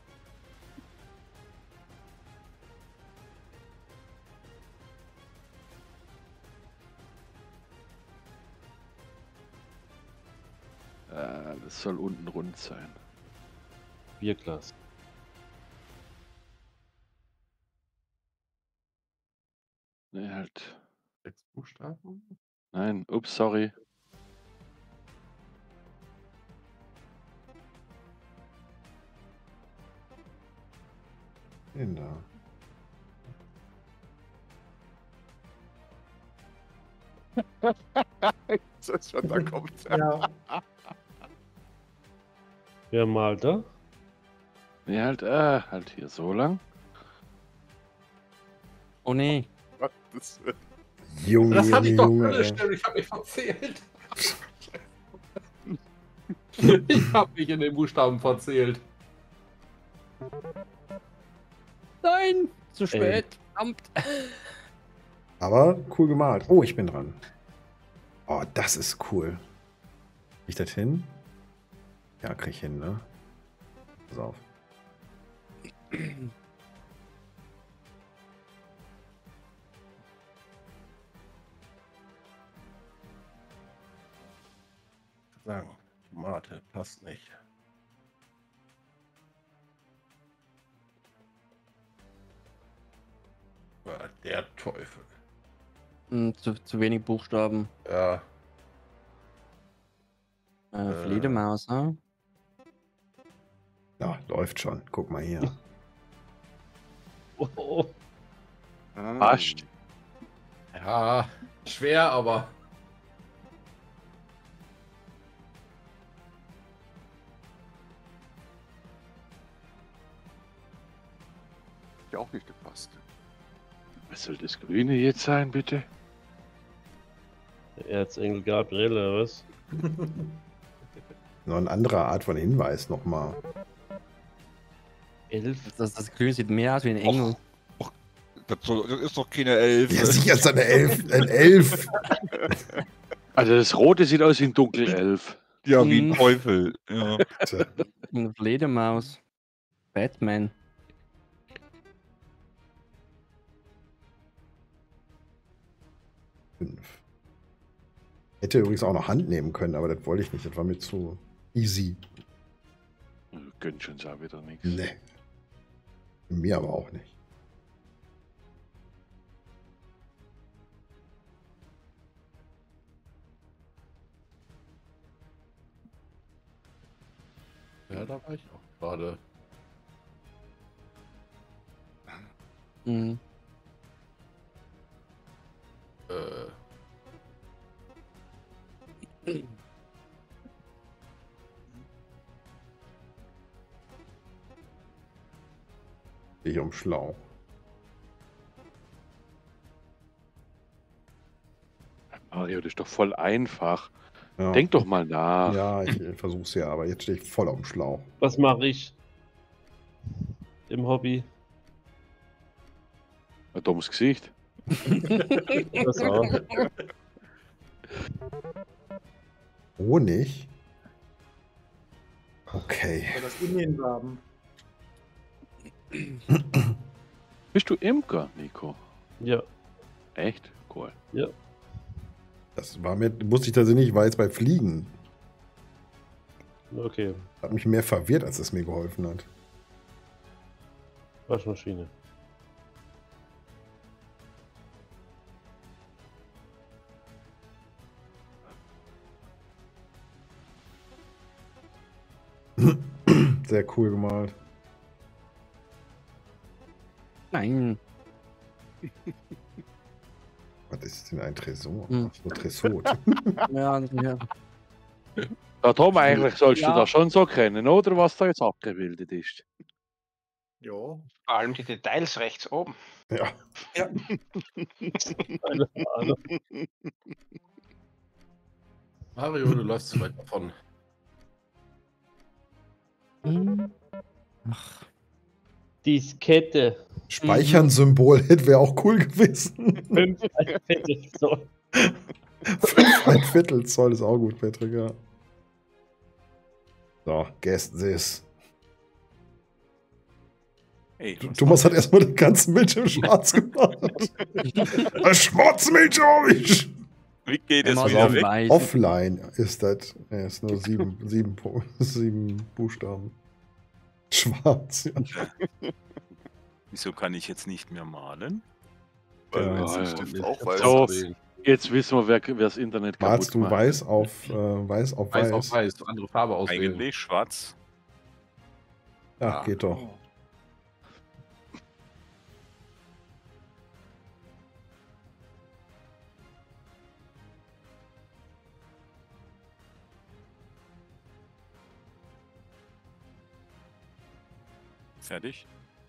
Das soll unten rund sein. Bierglas. Nee, halt. 6 Buchstaben? Nein, ups, sorry. Den da. Das schon, da kommt Ja. Wer malt da? Nee, halt hier so lang. Oh nee. das. Junge, Das hatte ich doch Junge. alles schnell, ich hab mich verzählt. Ich hab mich in den Buchstaben verzählt. Nein, zu spät. Verdammt. Aber cool gemalt. Oh, ich bin dran. Oh, das ist cool. Krieg ich das hin? Ja, krieg ich hin, ne? Pass auf. Sagen, Tomate passt nicht. Ah, der Teufel. Zu wenig Buchstaben. Ja. Fledermaus, ne? Ja, läuft schon. Guck mal hier. Oh. Passt. Ja, schwer, aber. Ja, auch nicht gepasst. Was soll das Grüne jetzt sein, bitte? Erzengel Gabriel, oder was? Noch eine andere Art von Hinweis nochmal. 11? Das Grün sieht mehr aus wie ein Engel. Das ist doch keine 11. Ja, sicher ist eine 11. Ein 11. Also das Rote sieht aus wie ein Dunkelelf. Ja, wie ein Teufel. Ja. Eine Fledermaus. Batman. Hätte übrigens auch noch Hand nehmen können, aber das wollte ich nicht. Das war mir zu easy. Gönnt schon auch wieder nichts. Nee. Mir aber auch nicht. Ja, da war ich auch gerade. Mhm. Ich um Schlauch. Mario, das ist doch voll einfach. Ja. Denk doch mal nach. Ja, ich versuch's ja, aber jetzt stehe ich voll auf dem Schlauch. Was mache ich? Im Hobby. Ein dummes Gesicht. Das auch. Honig? Okay. Oder das Indienwaben. Bist du Imker, Nico? Ja. Echt? Cool. Ja. Das war mir, wusste ich tatsächlich nicht, war jetzt bei Fliegen. Okay. Hat mich mehr verwirrt, als es mir geholfen hat. Waschmaschine. Sehr cool gemalt. Nein. Was ist denn ein Tresor? Hm. Ach so, Tresor. Ja, ja. Ja, Tom, eigentlich sollst Ja. du das schon so kennen, oder? Was da jetzt abgebildet ist. Ja. Vor allem die Details rechts oben. Ja. Ja. Keine Ahnung. Mario, du läufst zu weit davon. Ach. Diskette. Speichern-Symbol wäre auch cool gewesen. 5 Viertel Zoll. 5 Viertel Zoll ist auch gut, Patrick, ja. So, guess this. Hey, Thomas hat erstmal den ganzen Bildschirm schwarz gemacht. Ein schwarzen Bildschirm hab ich. wie geht es Immer wieder so weg? weiß. Offline ist das. Er ist nur 7 Buchstaben. Schwarz, ja. Wieso kann ich jetzt nicht mehr malen? Weil Ja, jetzt der ja, Stift ja. auch weiß. So, jetzt wissen wir, wer das Internet Malst kaputt du macht. weiß auf weiß auf Weiß weiß? auf weiß, andere Farbe auswählen. Eigentlich schwarz. Ja, geht doch. Fertig.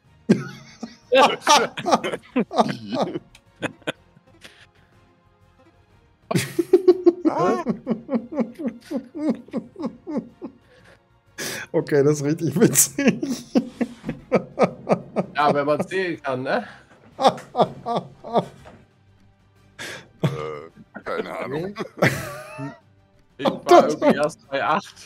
Okay, das ist richtig witzig. Ja, wenn man zählen kann, ne? Ahnung. Ich war irgendwie erst bei 8.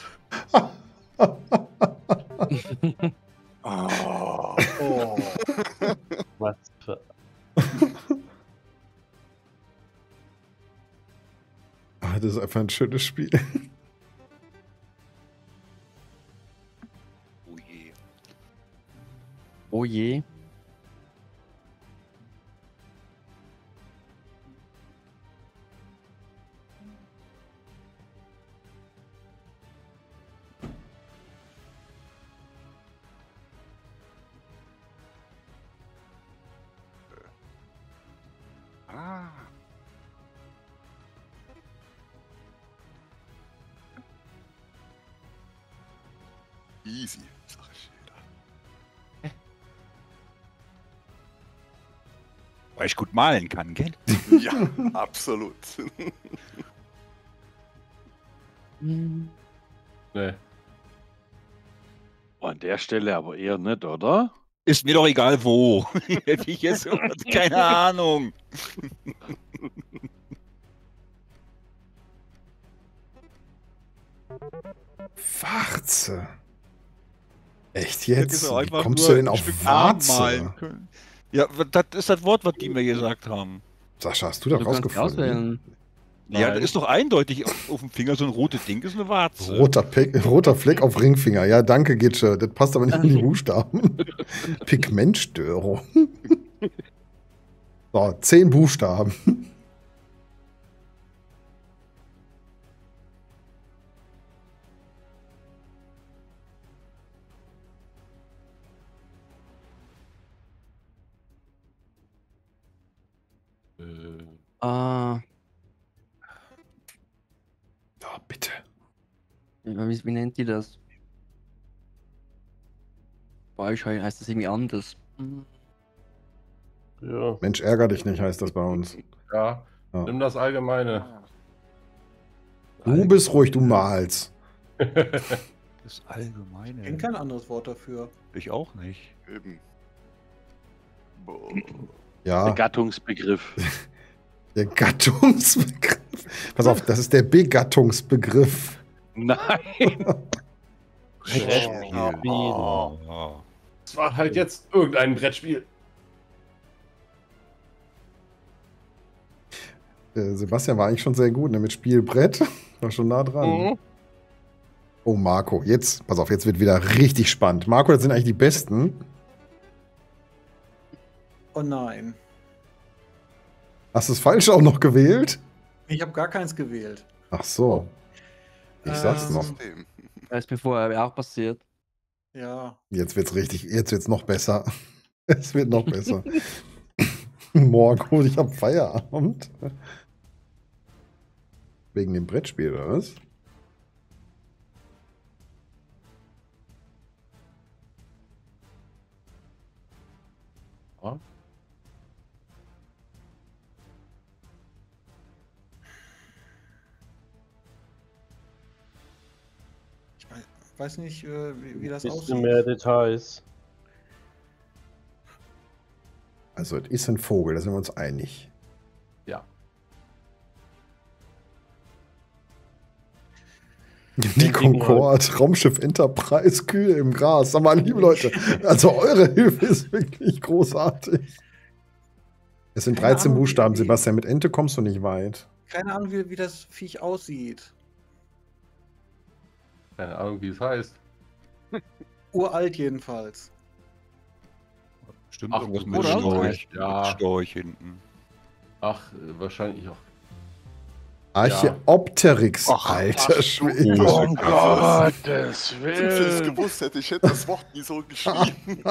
Oh. Was für. Das ist einfach ein schönes Spiel. Oh je. Oh je. Ah. Easy, sag ich wieder. Weil ich gut malen kann, gell? Ja, absolut. Nee. An der Stelle aber eher nicht, oder? Ist mir doch egal wo. Hätte ich jetzt keine Ahnung. Warze. Echt Hätte jetzt? so Wie einfach kommst nur du denn ein auf Stück Arm Warze? malen können. Ja, das ist das Wort, was die mir gesagt haben. Sascha, hast du das Du kannst rausgefunden? auswählen. Ja, Nein. das ist doch eindeutig auf dem Finger so ein rotes Ding, ist eine Warze. Roter Fleck auf Ringfinger. Ja, danke, Gitsche. Das passt aber nicht in die Buchstaben. Pigmentstörung. So, 10 Buchstaben. Ah, Oh, bitte. wie nennt die das? Bei euch heißt das irgendwie anders. Ja. Mensch, ärger dich nicht, heißt das bei uns. Ja, Ja. nimm das Allgemeine. Du bist ruhig, du malst. Das Allgemeine. Ich kenne kein anderes Wort dafür. Ich auch nicht. Eben. Boah. Der Ja, Gattungsbegriff. der Gattungsbegriff. Pass auf, das ist der Begattungsbegriff. Nein. Brettspiel. Oh. Es war halt jetzt irgendein Brettspiel. Sebastian war eigentlich schon sehr gut, ne? Mit Spielbrett. War schon nah dran. Mhm. Oh, Marco, jetzt, pass auf, jetzt wird wieder richtig spannend. Marco, das sind eigentlich die Besten. Oh nein. Hast du es falsch auch noch gewählt? Ich habe gar keins gewählt. Ach so. Ich sag's noch. System. Das ist mir vorher auch passiert. Ja. Jetzt wird's richtig, jetzt wird's noch besser. Es wird noch besser. Morgen, ich hab Feierabend. Wegen dem Brettspiel, oder was? Ja. Ich weiß nicht, wie das Bisschen aussieht. mehr Details. Also, es ist ein Vogel, da sind wir uns einig. Ja. Die Concorde, Raumschiff Enterprise, Kühe im Gras. Sag mal, liebe Leute, also eure Hilfe ist wirklich großartig. Es sind Keine 13 Ahnung, Buchstaben, wie- Sebastian. Mit Ente kommst du nicht weit. Keine Ahnung, wie das Viech aussieht. Keine Ahnung, wie es heißt. Uralt jedenfalls. Stimmt, Ach, irgendwas mit oder? Storch. Ja. Storch hinten. Ach, wahrscheinlich auch. Archeopteryx, Ach, alter Schwede. Um Gottes Wenn ich es Willen. gewusst hätte, ich hätte das Wort nie so geschrieben.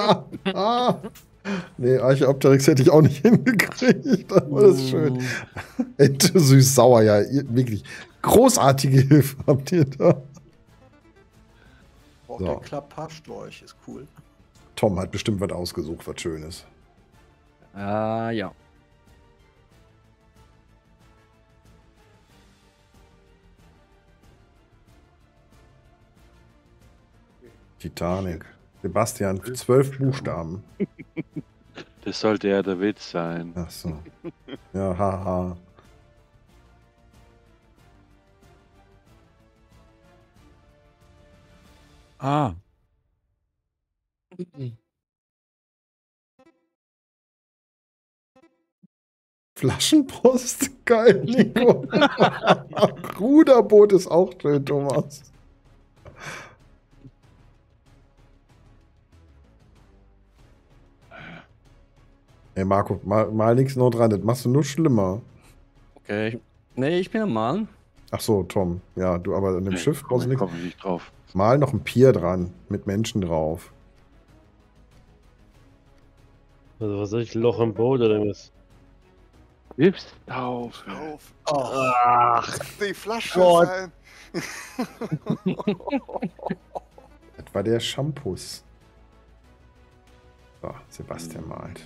Nee, Archeopteryx hätte ich auch nicht hingekriegt, aber das ist schön. Ente süß-sauer, ja, wirklich großartige Hilfe habt ihr da. Auch So. der Klapparstorch ist cool. Tom hat bestimmt was ausgesucht, was Schönes. Ah, ja. Titanic. Sebastian, 12 Buchstaben. Das sollte ja der Witz sein. Ach so. Ja, haha. Ah. Flaschenpost? Geil, Nico. Ruderboot ist auch schön, Thomas. Ey, Marco, mal nichts noch dran, das machst du nur schlimmer. Okay. Nee, ich bin am Malen. Ach so, Tom. Ja, du aber an dem Schiff brauchst du Komm ich nicht drauf. Mal noch ein Pier dran, mit Menschen drauf. Also was soll ich, Loch im Boot oder was? Gib's auf. Ach, die Flasche Gott. sein. Das war der Shampoos. So, Sebastian malt.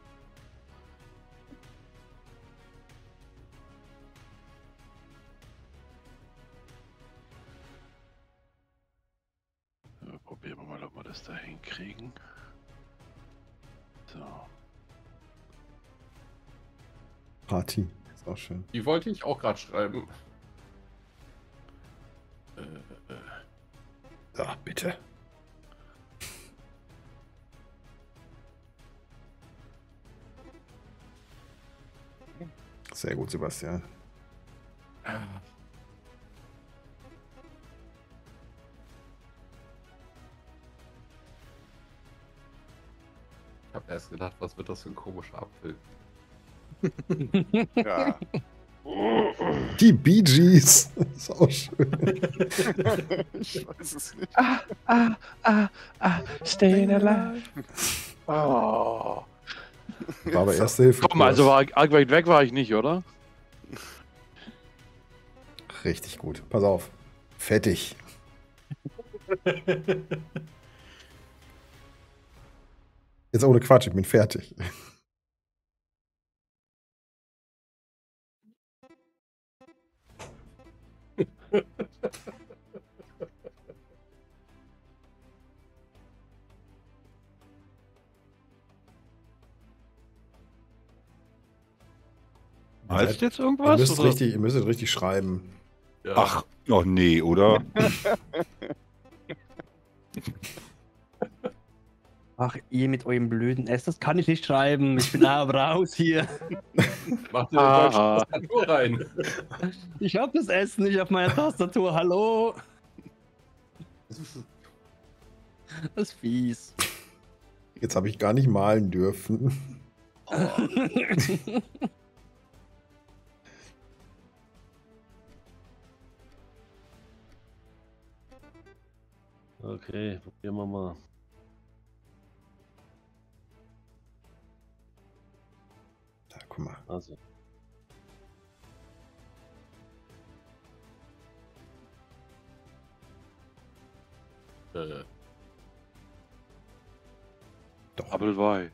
Probieren wir mal, ob wir das da hinkriegen. So. Party. Ist auch schön. Die wollte ich auch gerade schreiben. Ja, bitte. Sehr gut, Sebastian. Ich habe erst gedacht, was wird das für ein komischer Apfel? Ja. Die Bee Gees. Ist auch schön. Ich weiß es nicht. Staying alive. Oh. War aber erste Hilfe. Komm, also arg weit weg war ich nicht, oder? Richtig gut. Pass auf. Fettig. Jetzt ohne Quatsch, ich bin fertig. Heißt jetzt irgendwas? Ihr müsstet richtig schreiben. Ja. Ach, oh nee, oder? Ach, ihr mit eurem blöden S, das kann ich nicht schreiben. Ich bin aber raus hier. Mach dir eine deutsche Tastatur rein. Ich hab das S nicht auf meiner Tastatur. Hallo. Das ist fies. Jetzt habe ich gar nicht malen dürfen. Okay, probieren wir mal. Da, guck mal. Also. Doch. Applewei.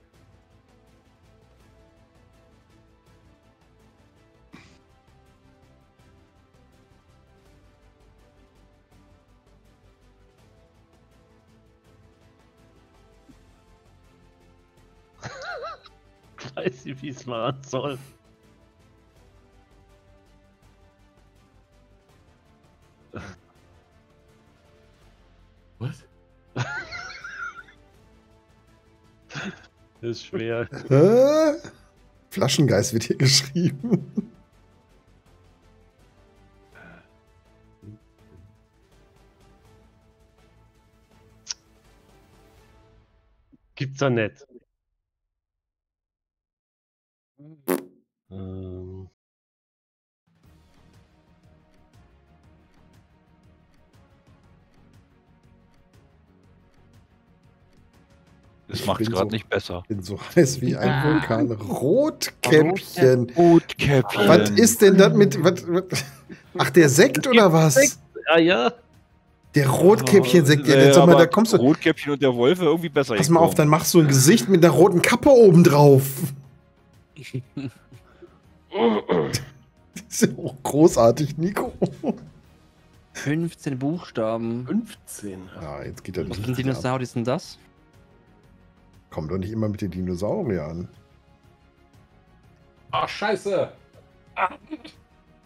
Ich weiß nicht, wie es machen soll. Was? Das ist schwer. Flaschengeist wird hier geschrieben. Gibt's da nicht. Das macht es bin gerade so- nicht besser. Ich bin so heiß wie ein Vulkan. Rotkäppchen. Rotkäppchen. Was ist denn das mit. Was? Ach, der Sekt oder was? Ah ja. Der Rotkäppchen-Sekt. Ja, Ja, sag mal, aber da kommst du. Rotkäppchen und der Wolf wäre irgendwie besser. Pass mal auf, dann machst du ein Gesicht mit einer roten Kappe oben drauf. Das ist ja auch großartig, Nico. 15 Buchstaben. 15. Ja, jetzt geht er Was nicht. für ein Dinosaurier ist denn das? Komm doch nicht immer mit den Dinosauriern. Ach, scheiße.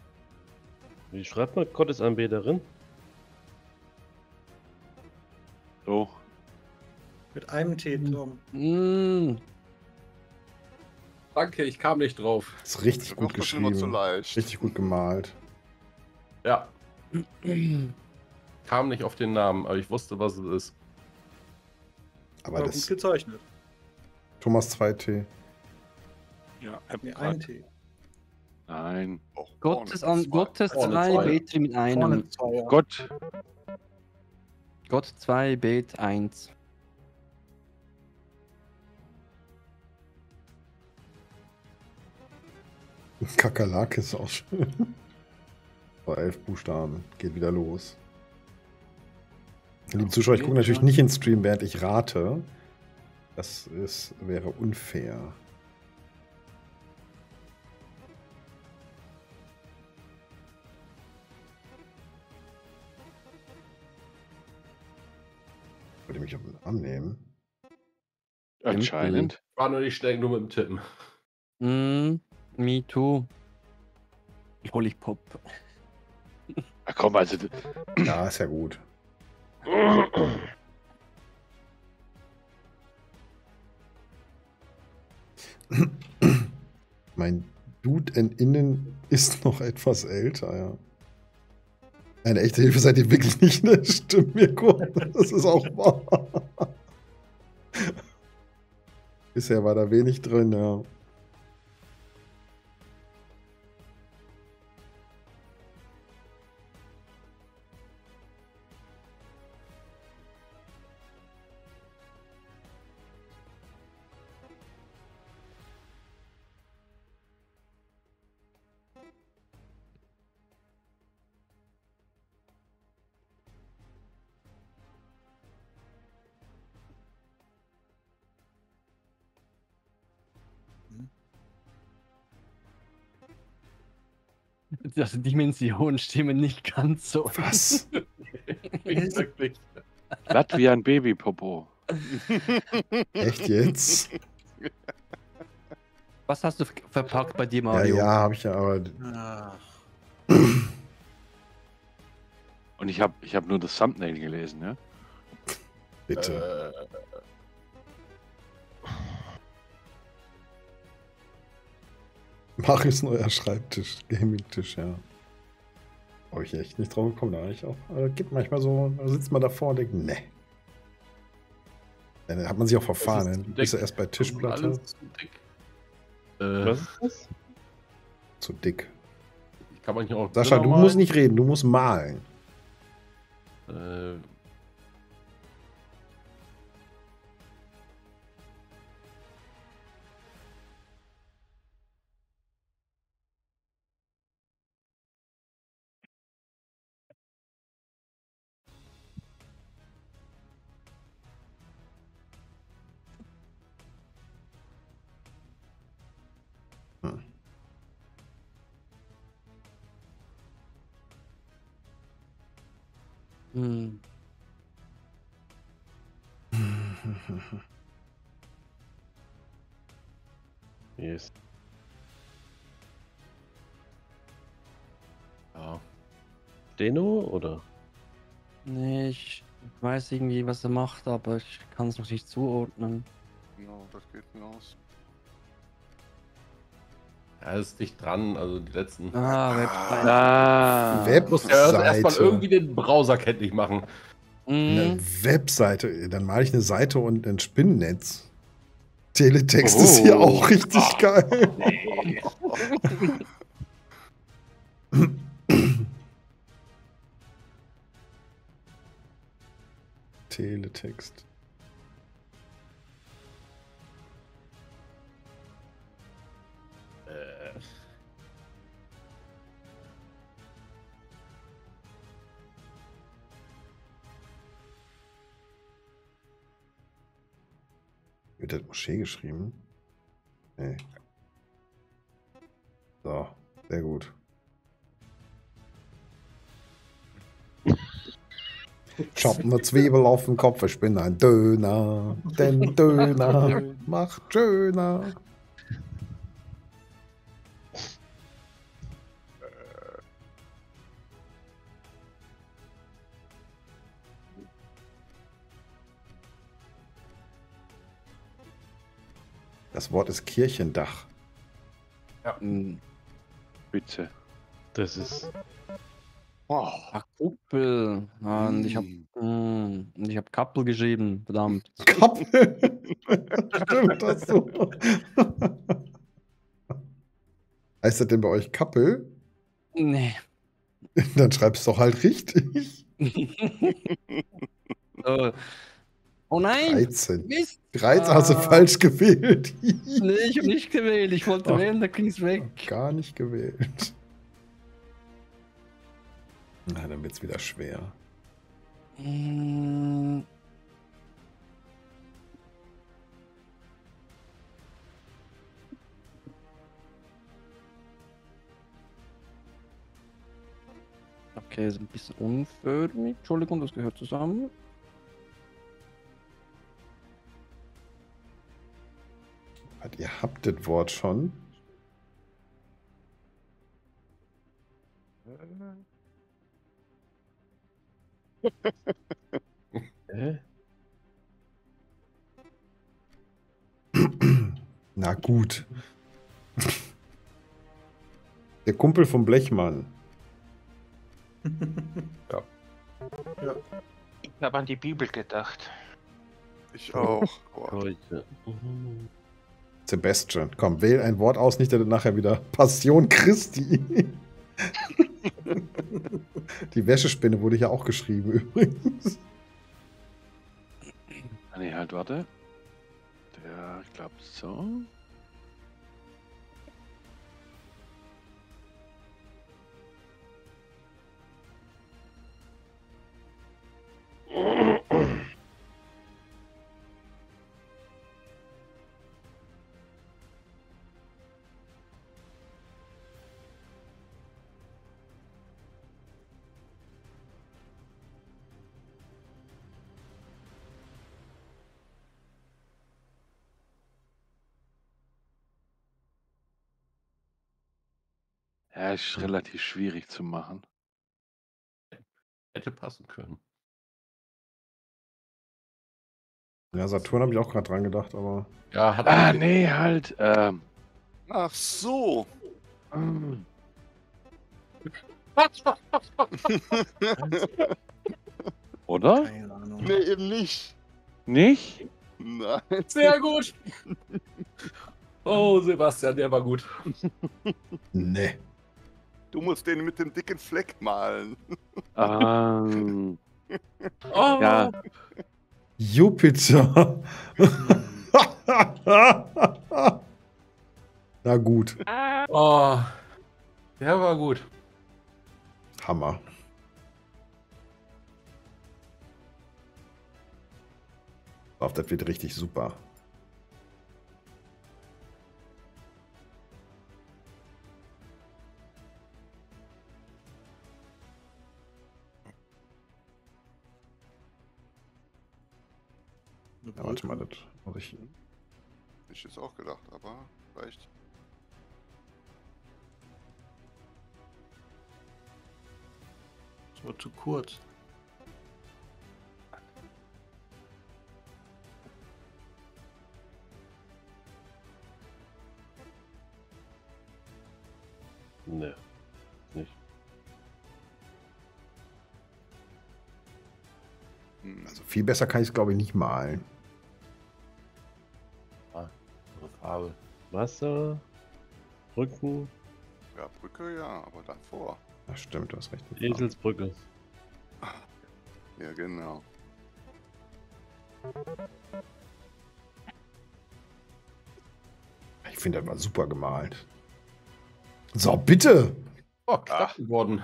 Wie schreibt man Gottesanbeterin? So. Mit einem T, Tom. Danke, ich kam nicht drauf. Das ist richtig Da gut macht das immer zu geschrieben. leicht. Richtig gut gemalt. Ja. Kam nicht auf den Namen, aber ich wusste, was es ist. Aber War das gut gezeichnet. Thomas 2T. Ja, Nee, ein T. Nein. Gottes Vorne 2, zwei. Bet mit einem. Vorne 2, ja. Gott. Gott 2, Bet 1. Kakerlake ist auch schön. So, 11 Buchstaben. Geht wieder los. Liebe Zuschauer, ich gucke natürlich nicht in den Stream, während ich rate. Wäre unfair. Wollte mich auf den Arm nehmen. Anscheinend. War nur nicht schnell, nur mit dem Tippen. Me too. Lollipop. Ach komm, also. Ja, ist ja gut. Mein Dude innen ist noch etwas älter, ja. Eine echte Hilfe seid ihr wirklich nicht, ne? Stimmt mir gut. Das ist auch wahr. Bisher war da wenig drin, ja. Also Dimensionen stimmen nicht ganz so. Was? Wirklich. Latvian Babypopo. Echt jetzt? Was hast du verpackt bei dir, Ja, Mario? ja, habe ich ja, aber. Ach, Und ich hab nur das Thumbnail gelesen, ja? Bitte. Marius neuer Schreibtisch, Gaming-Tisch, ja. Habe ich echt nicht drauf gekommen, da habe ich auch. Gibt manchmal so, da sitzt man davor und denkt, ne. Ja, dann hat man sich auch verfahren. Das ist Dann zu bist du dick. erst bei Tischplatte. Alles zu dick. Was ist das? Zu dick. Kann man hier auch Sascha, du normal- musst nicht reden, du musst malen. Hm. Yes. Ja. Deno oder? Nee, ich weiß irgendwie, was er macht, aber ich kann es noch nicht zuordnen. Genau, das geht mir aus. Ja, ist dicht dran, also die letzten. Webseite. Du musst ja erstmal Webseite. irgendwie den Browser kenntlich machen. Eine Webseite, dann male ich eine Seite und ein Spinnennetz. Teletext ist hier auch richtig geil. Teletext. Wird das Moschee geschrieben? Nee. So, sehr gut. Ich hab ne Zwiebel auf dem Kopf, ich bin ein Döner. Denn Döner macht schöner. Das Wort ist Kirchendach. Ja. Bitte. Das ist. Ach, Kuppel. Und ich hab Kappel geschrieben, verdammt. Kappel! Stimmt das so? Heißt das denn bei euch Kappel? Nee. Dann schreibst du doch halt richtig. Oh nein! 13. Mist! 13 hast du falsch gewählt. Nee, ich hab nicht gewählt. Ich wollte Ach. wählen, da ging's weg. Gar nicht gewählt. Na, dann wird's wieder schwer. Okay, ist ein bisschen unförmig. Entschuldigung, das gehört zusammen. Ihr habt das Wort schon. Na gut. Der Kumpel vom Blechmann. Ja. Ich habe an die Bibel gedacht. Ich auch. Sebastian, komm, wähl ein Wort aus, nicht, dass das nachher wieder Passion Christi. Die Wäschespinne wurde ja auch geschrieben übrigens. Nee, halt, warte. Der, ich glaube so. Ja, ist relativ schwierig zu machen. Hätte passen können. Ja, Saturn habe ich auch gerade dran gedacht, aber. Ja, hat Ah, nee, halt. Ach so. Oder? Keine Ahnung. Nee, eben nicht. Nicht? Nein. Sehr gut. Oh, Sebastian, der war gut. Nee. Du musst den mit dem dicken Fleck malen. Oh. Ja. Jupiter. Na gut. Oh, der war gut. Hammer. Auf, das wird richtig super. Ja, warte mal, das muss ich. Ich jetzt auch gedacht, aber reicht. Das war zu kurz. Ne. Nicht. Also viel besser kann ich es, glaube ich, nicht malen. Farbe. Wasser. Brücken. Ja, Brücke, ja, aber dann vor. Das stimmt, du hast recht. Eselsbrücke. Ja, genau. Ich finde, das war super gemalt. So, bitte! Oh, knapp geworden.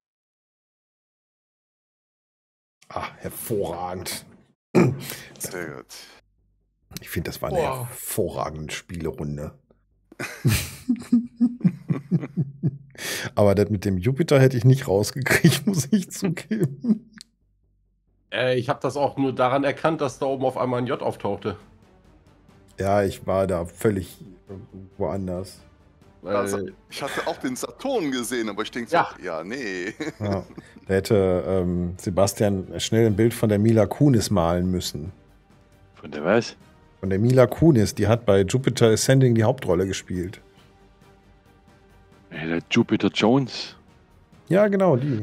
Ah, hervorragend. Sehr gut. Ich finde, das war eine hervorragende Spielerunde. Aber das mit dem Jupiter hätte ich nicht rausgekriegt, muss ich zugeben. Ich habe das auch nur daran erkannt, dass da oben auf einmal ein J auftauchte. Ja, ich war da völlig woanders. Also, ich hatte auch den Saturn gesehen, aber ich denke so, ja, nee. Ja, da hätte Sebastian schnell ein Bild von der Mila Kunis malen müssen. Von der was? Von der Mila Kunis, die hat bei Jupiter Ascending die Hauptrolle gespielt. Der Jupiter Jones. Ja, genau, die.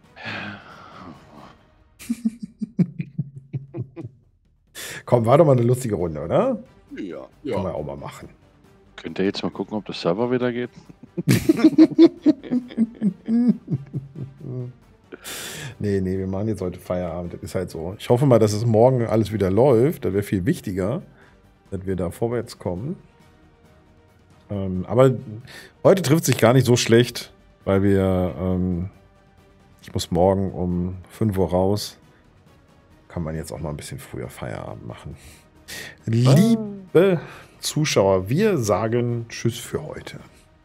Komm, war doch mal eine lustige Runde, oder? Ja. Können wir auch mal machen. Könnt ihr jetzt mal gucken, ob der Server wieder geht? Nee, wir machen jetzt heute Feierabend. Das ist halt so. Ich hoffe mal, dass es morgen alles wieder läuft. Das wäre viel wichtiger, dass wir da vorwärts kommen. Aber heute trifft sich gar nicht so schlecht, weil ich muss morgen um 5 Uhr raus. Kann man jetzt auch mal ein bisschen früher Feierabend machen. Liebe Zuschauer, wir sagen Tschüss für heute.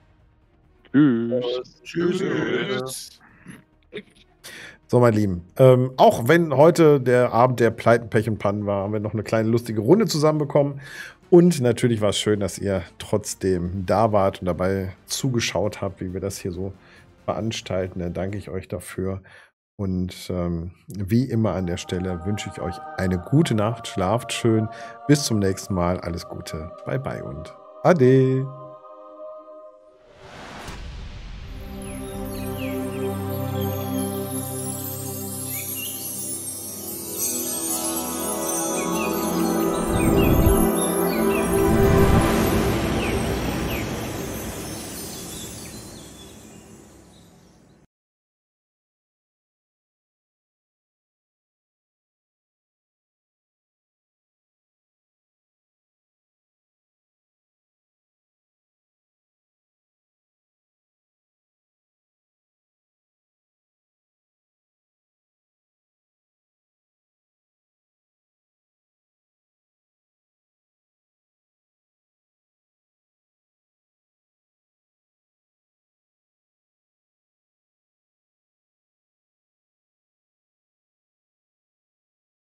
Tschüss. So, mein Lieben, auch wenn heute der Abend der Pleiten, Pech und Pannen war, haben wir noch eine kleine lustige Runde zusammenbekommen. Und natürlich war es schön, dass ihr trotzdem da wart und dabei zugeschaut habt, wie wir das hier so veranstalten. Dann danke ich euch dafür. Und wie immer an der Stelle wünsche ich euch eine gute Nacht. Schlaft schön. Bis zum nächsten Mal. Alles Gute. Bye bye und Ade.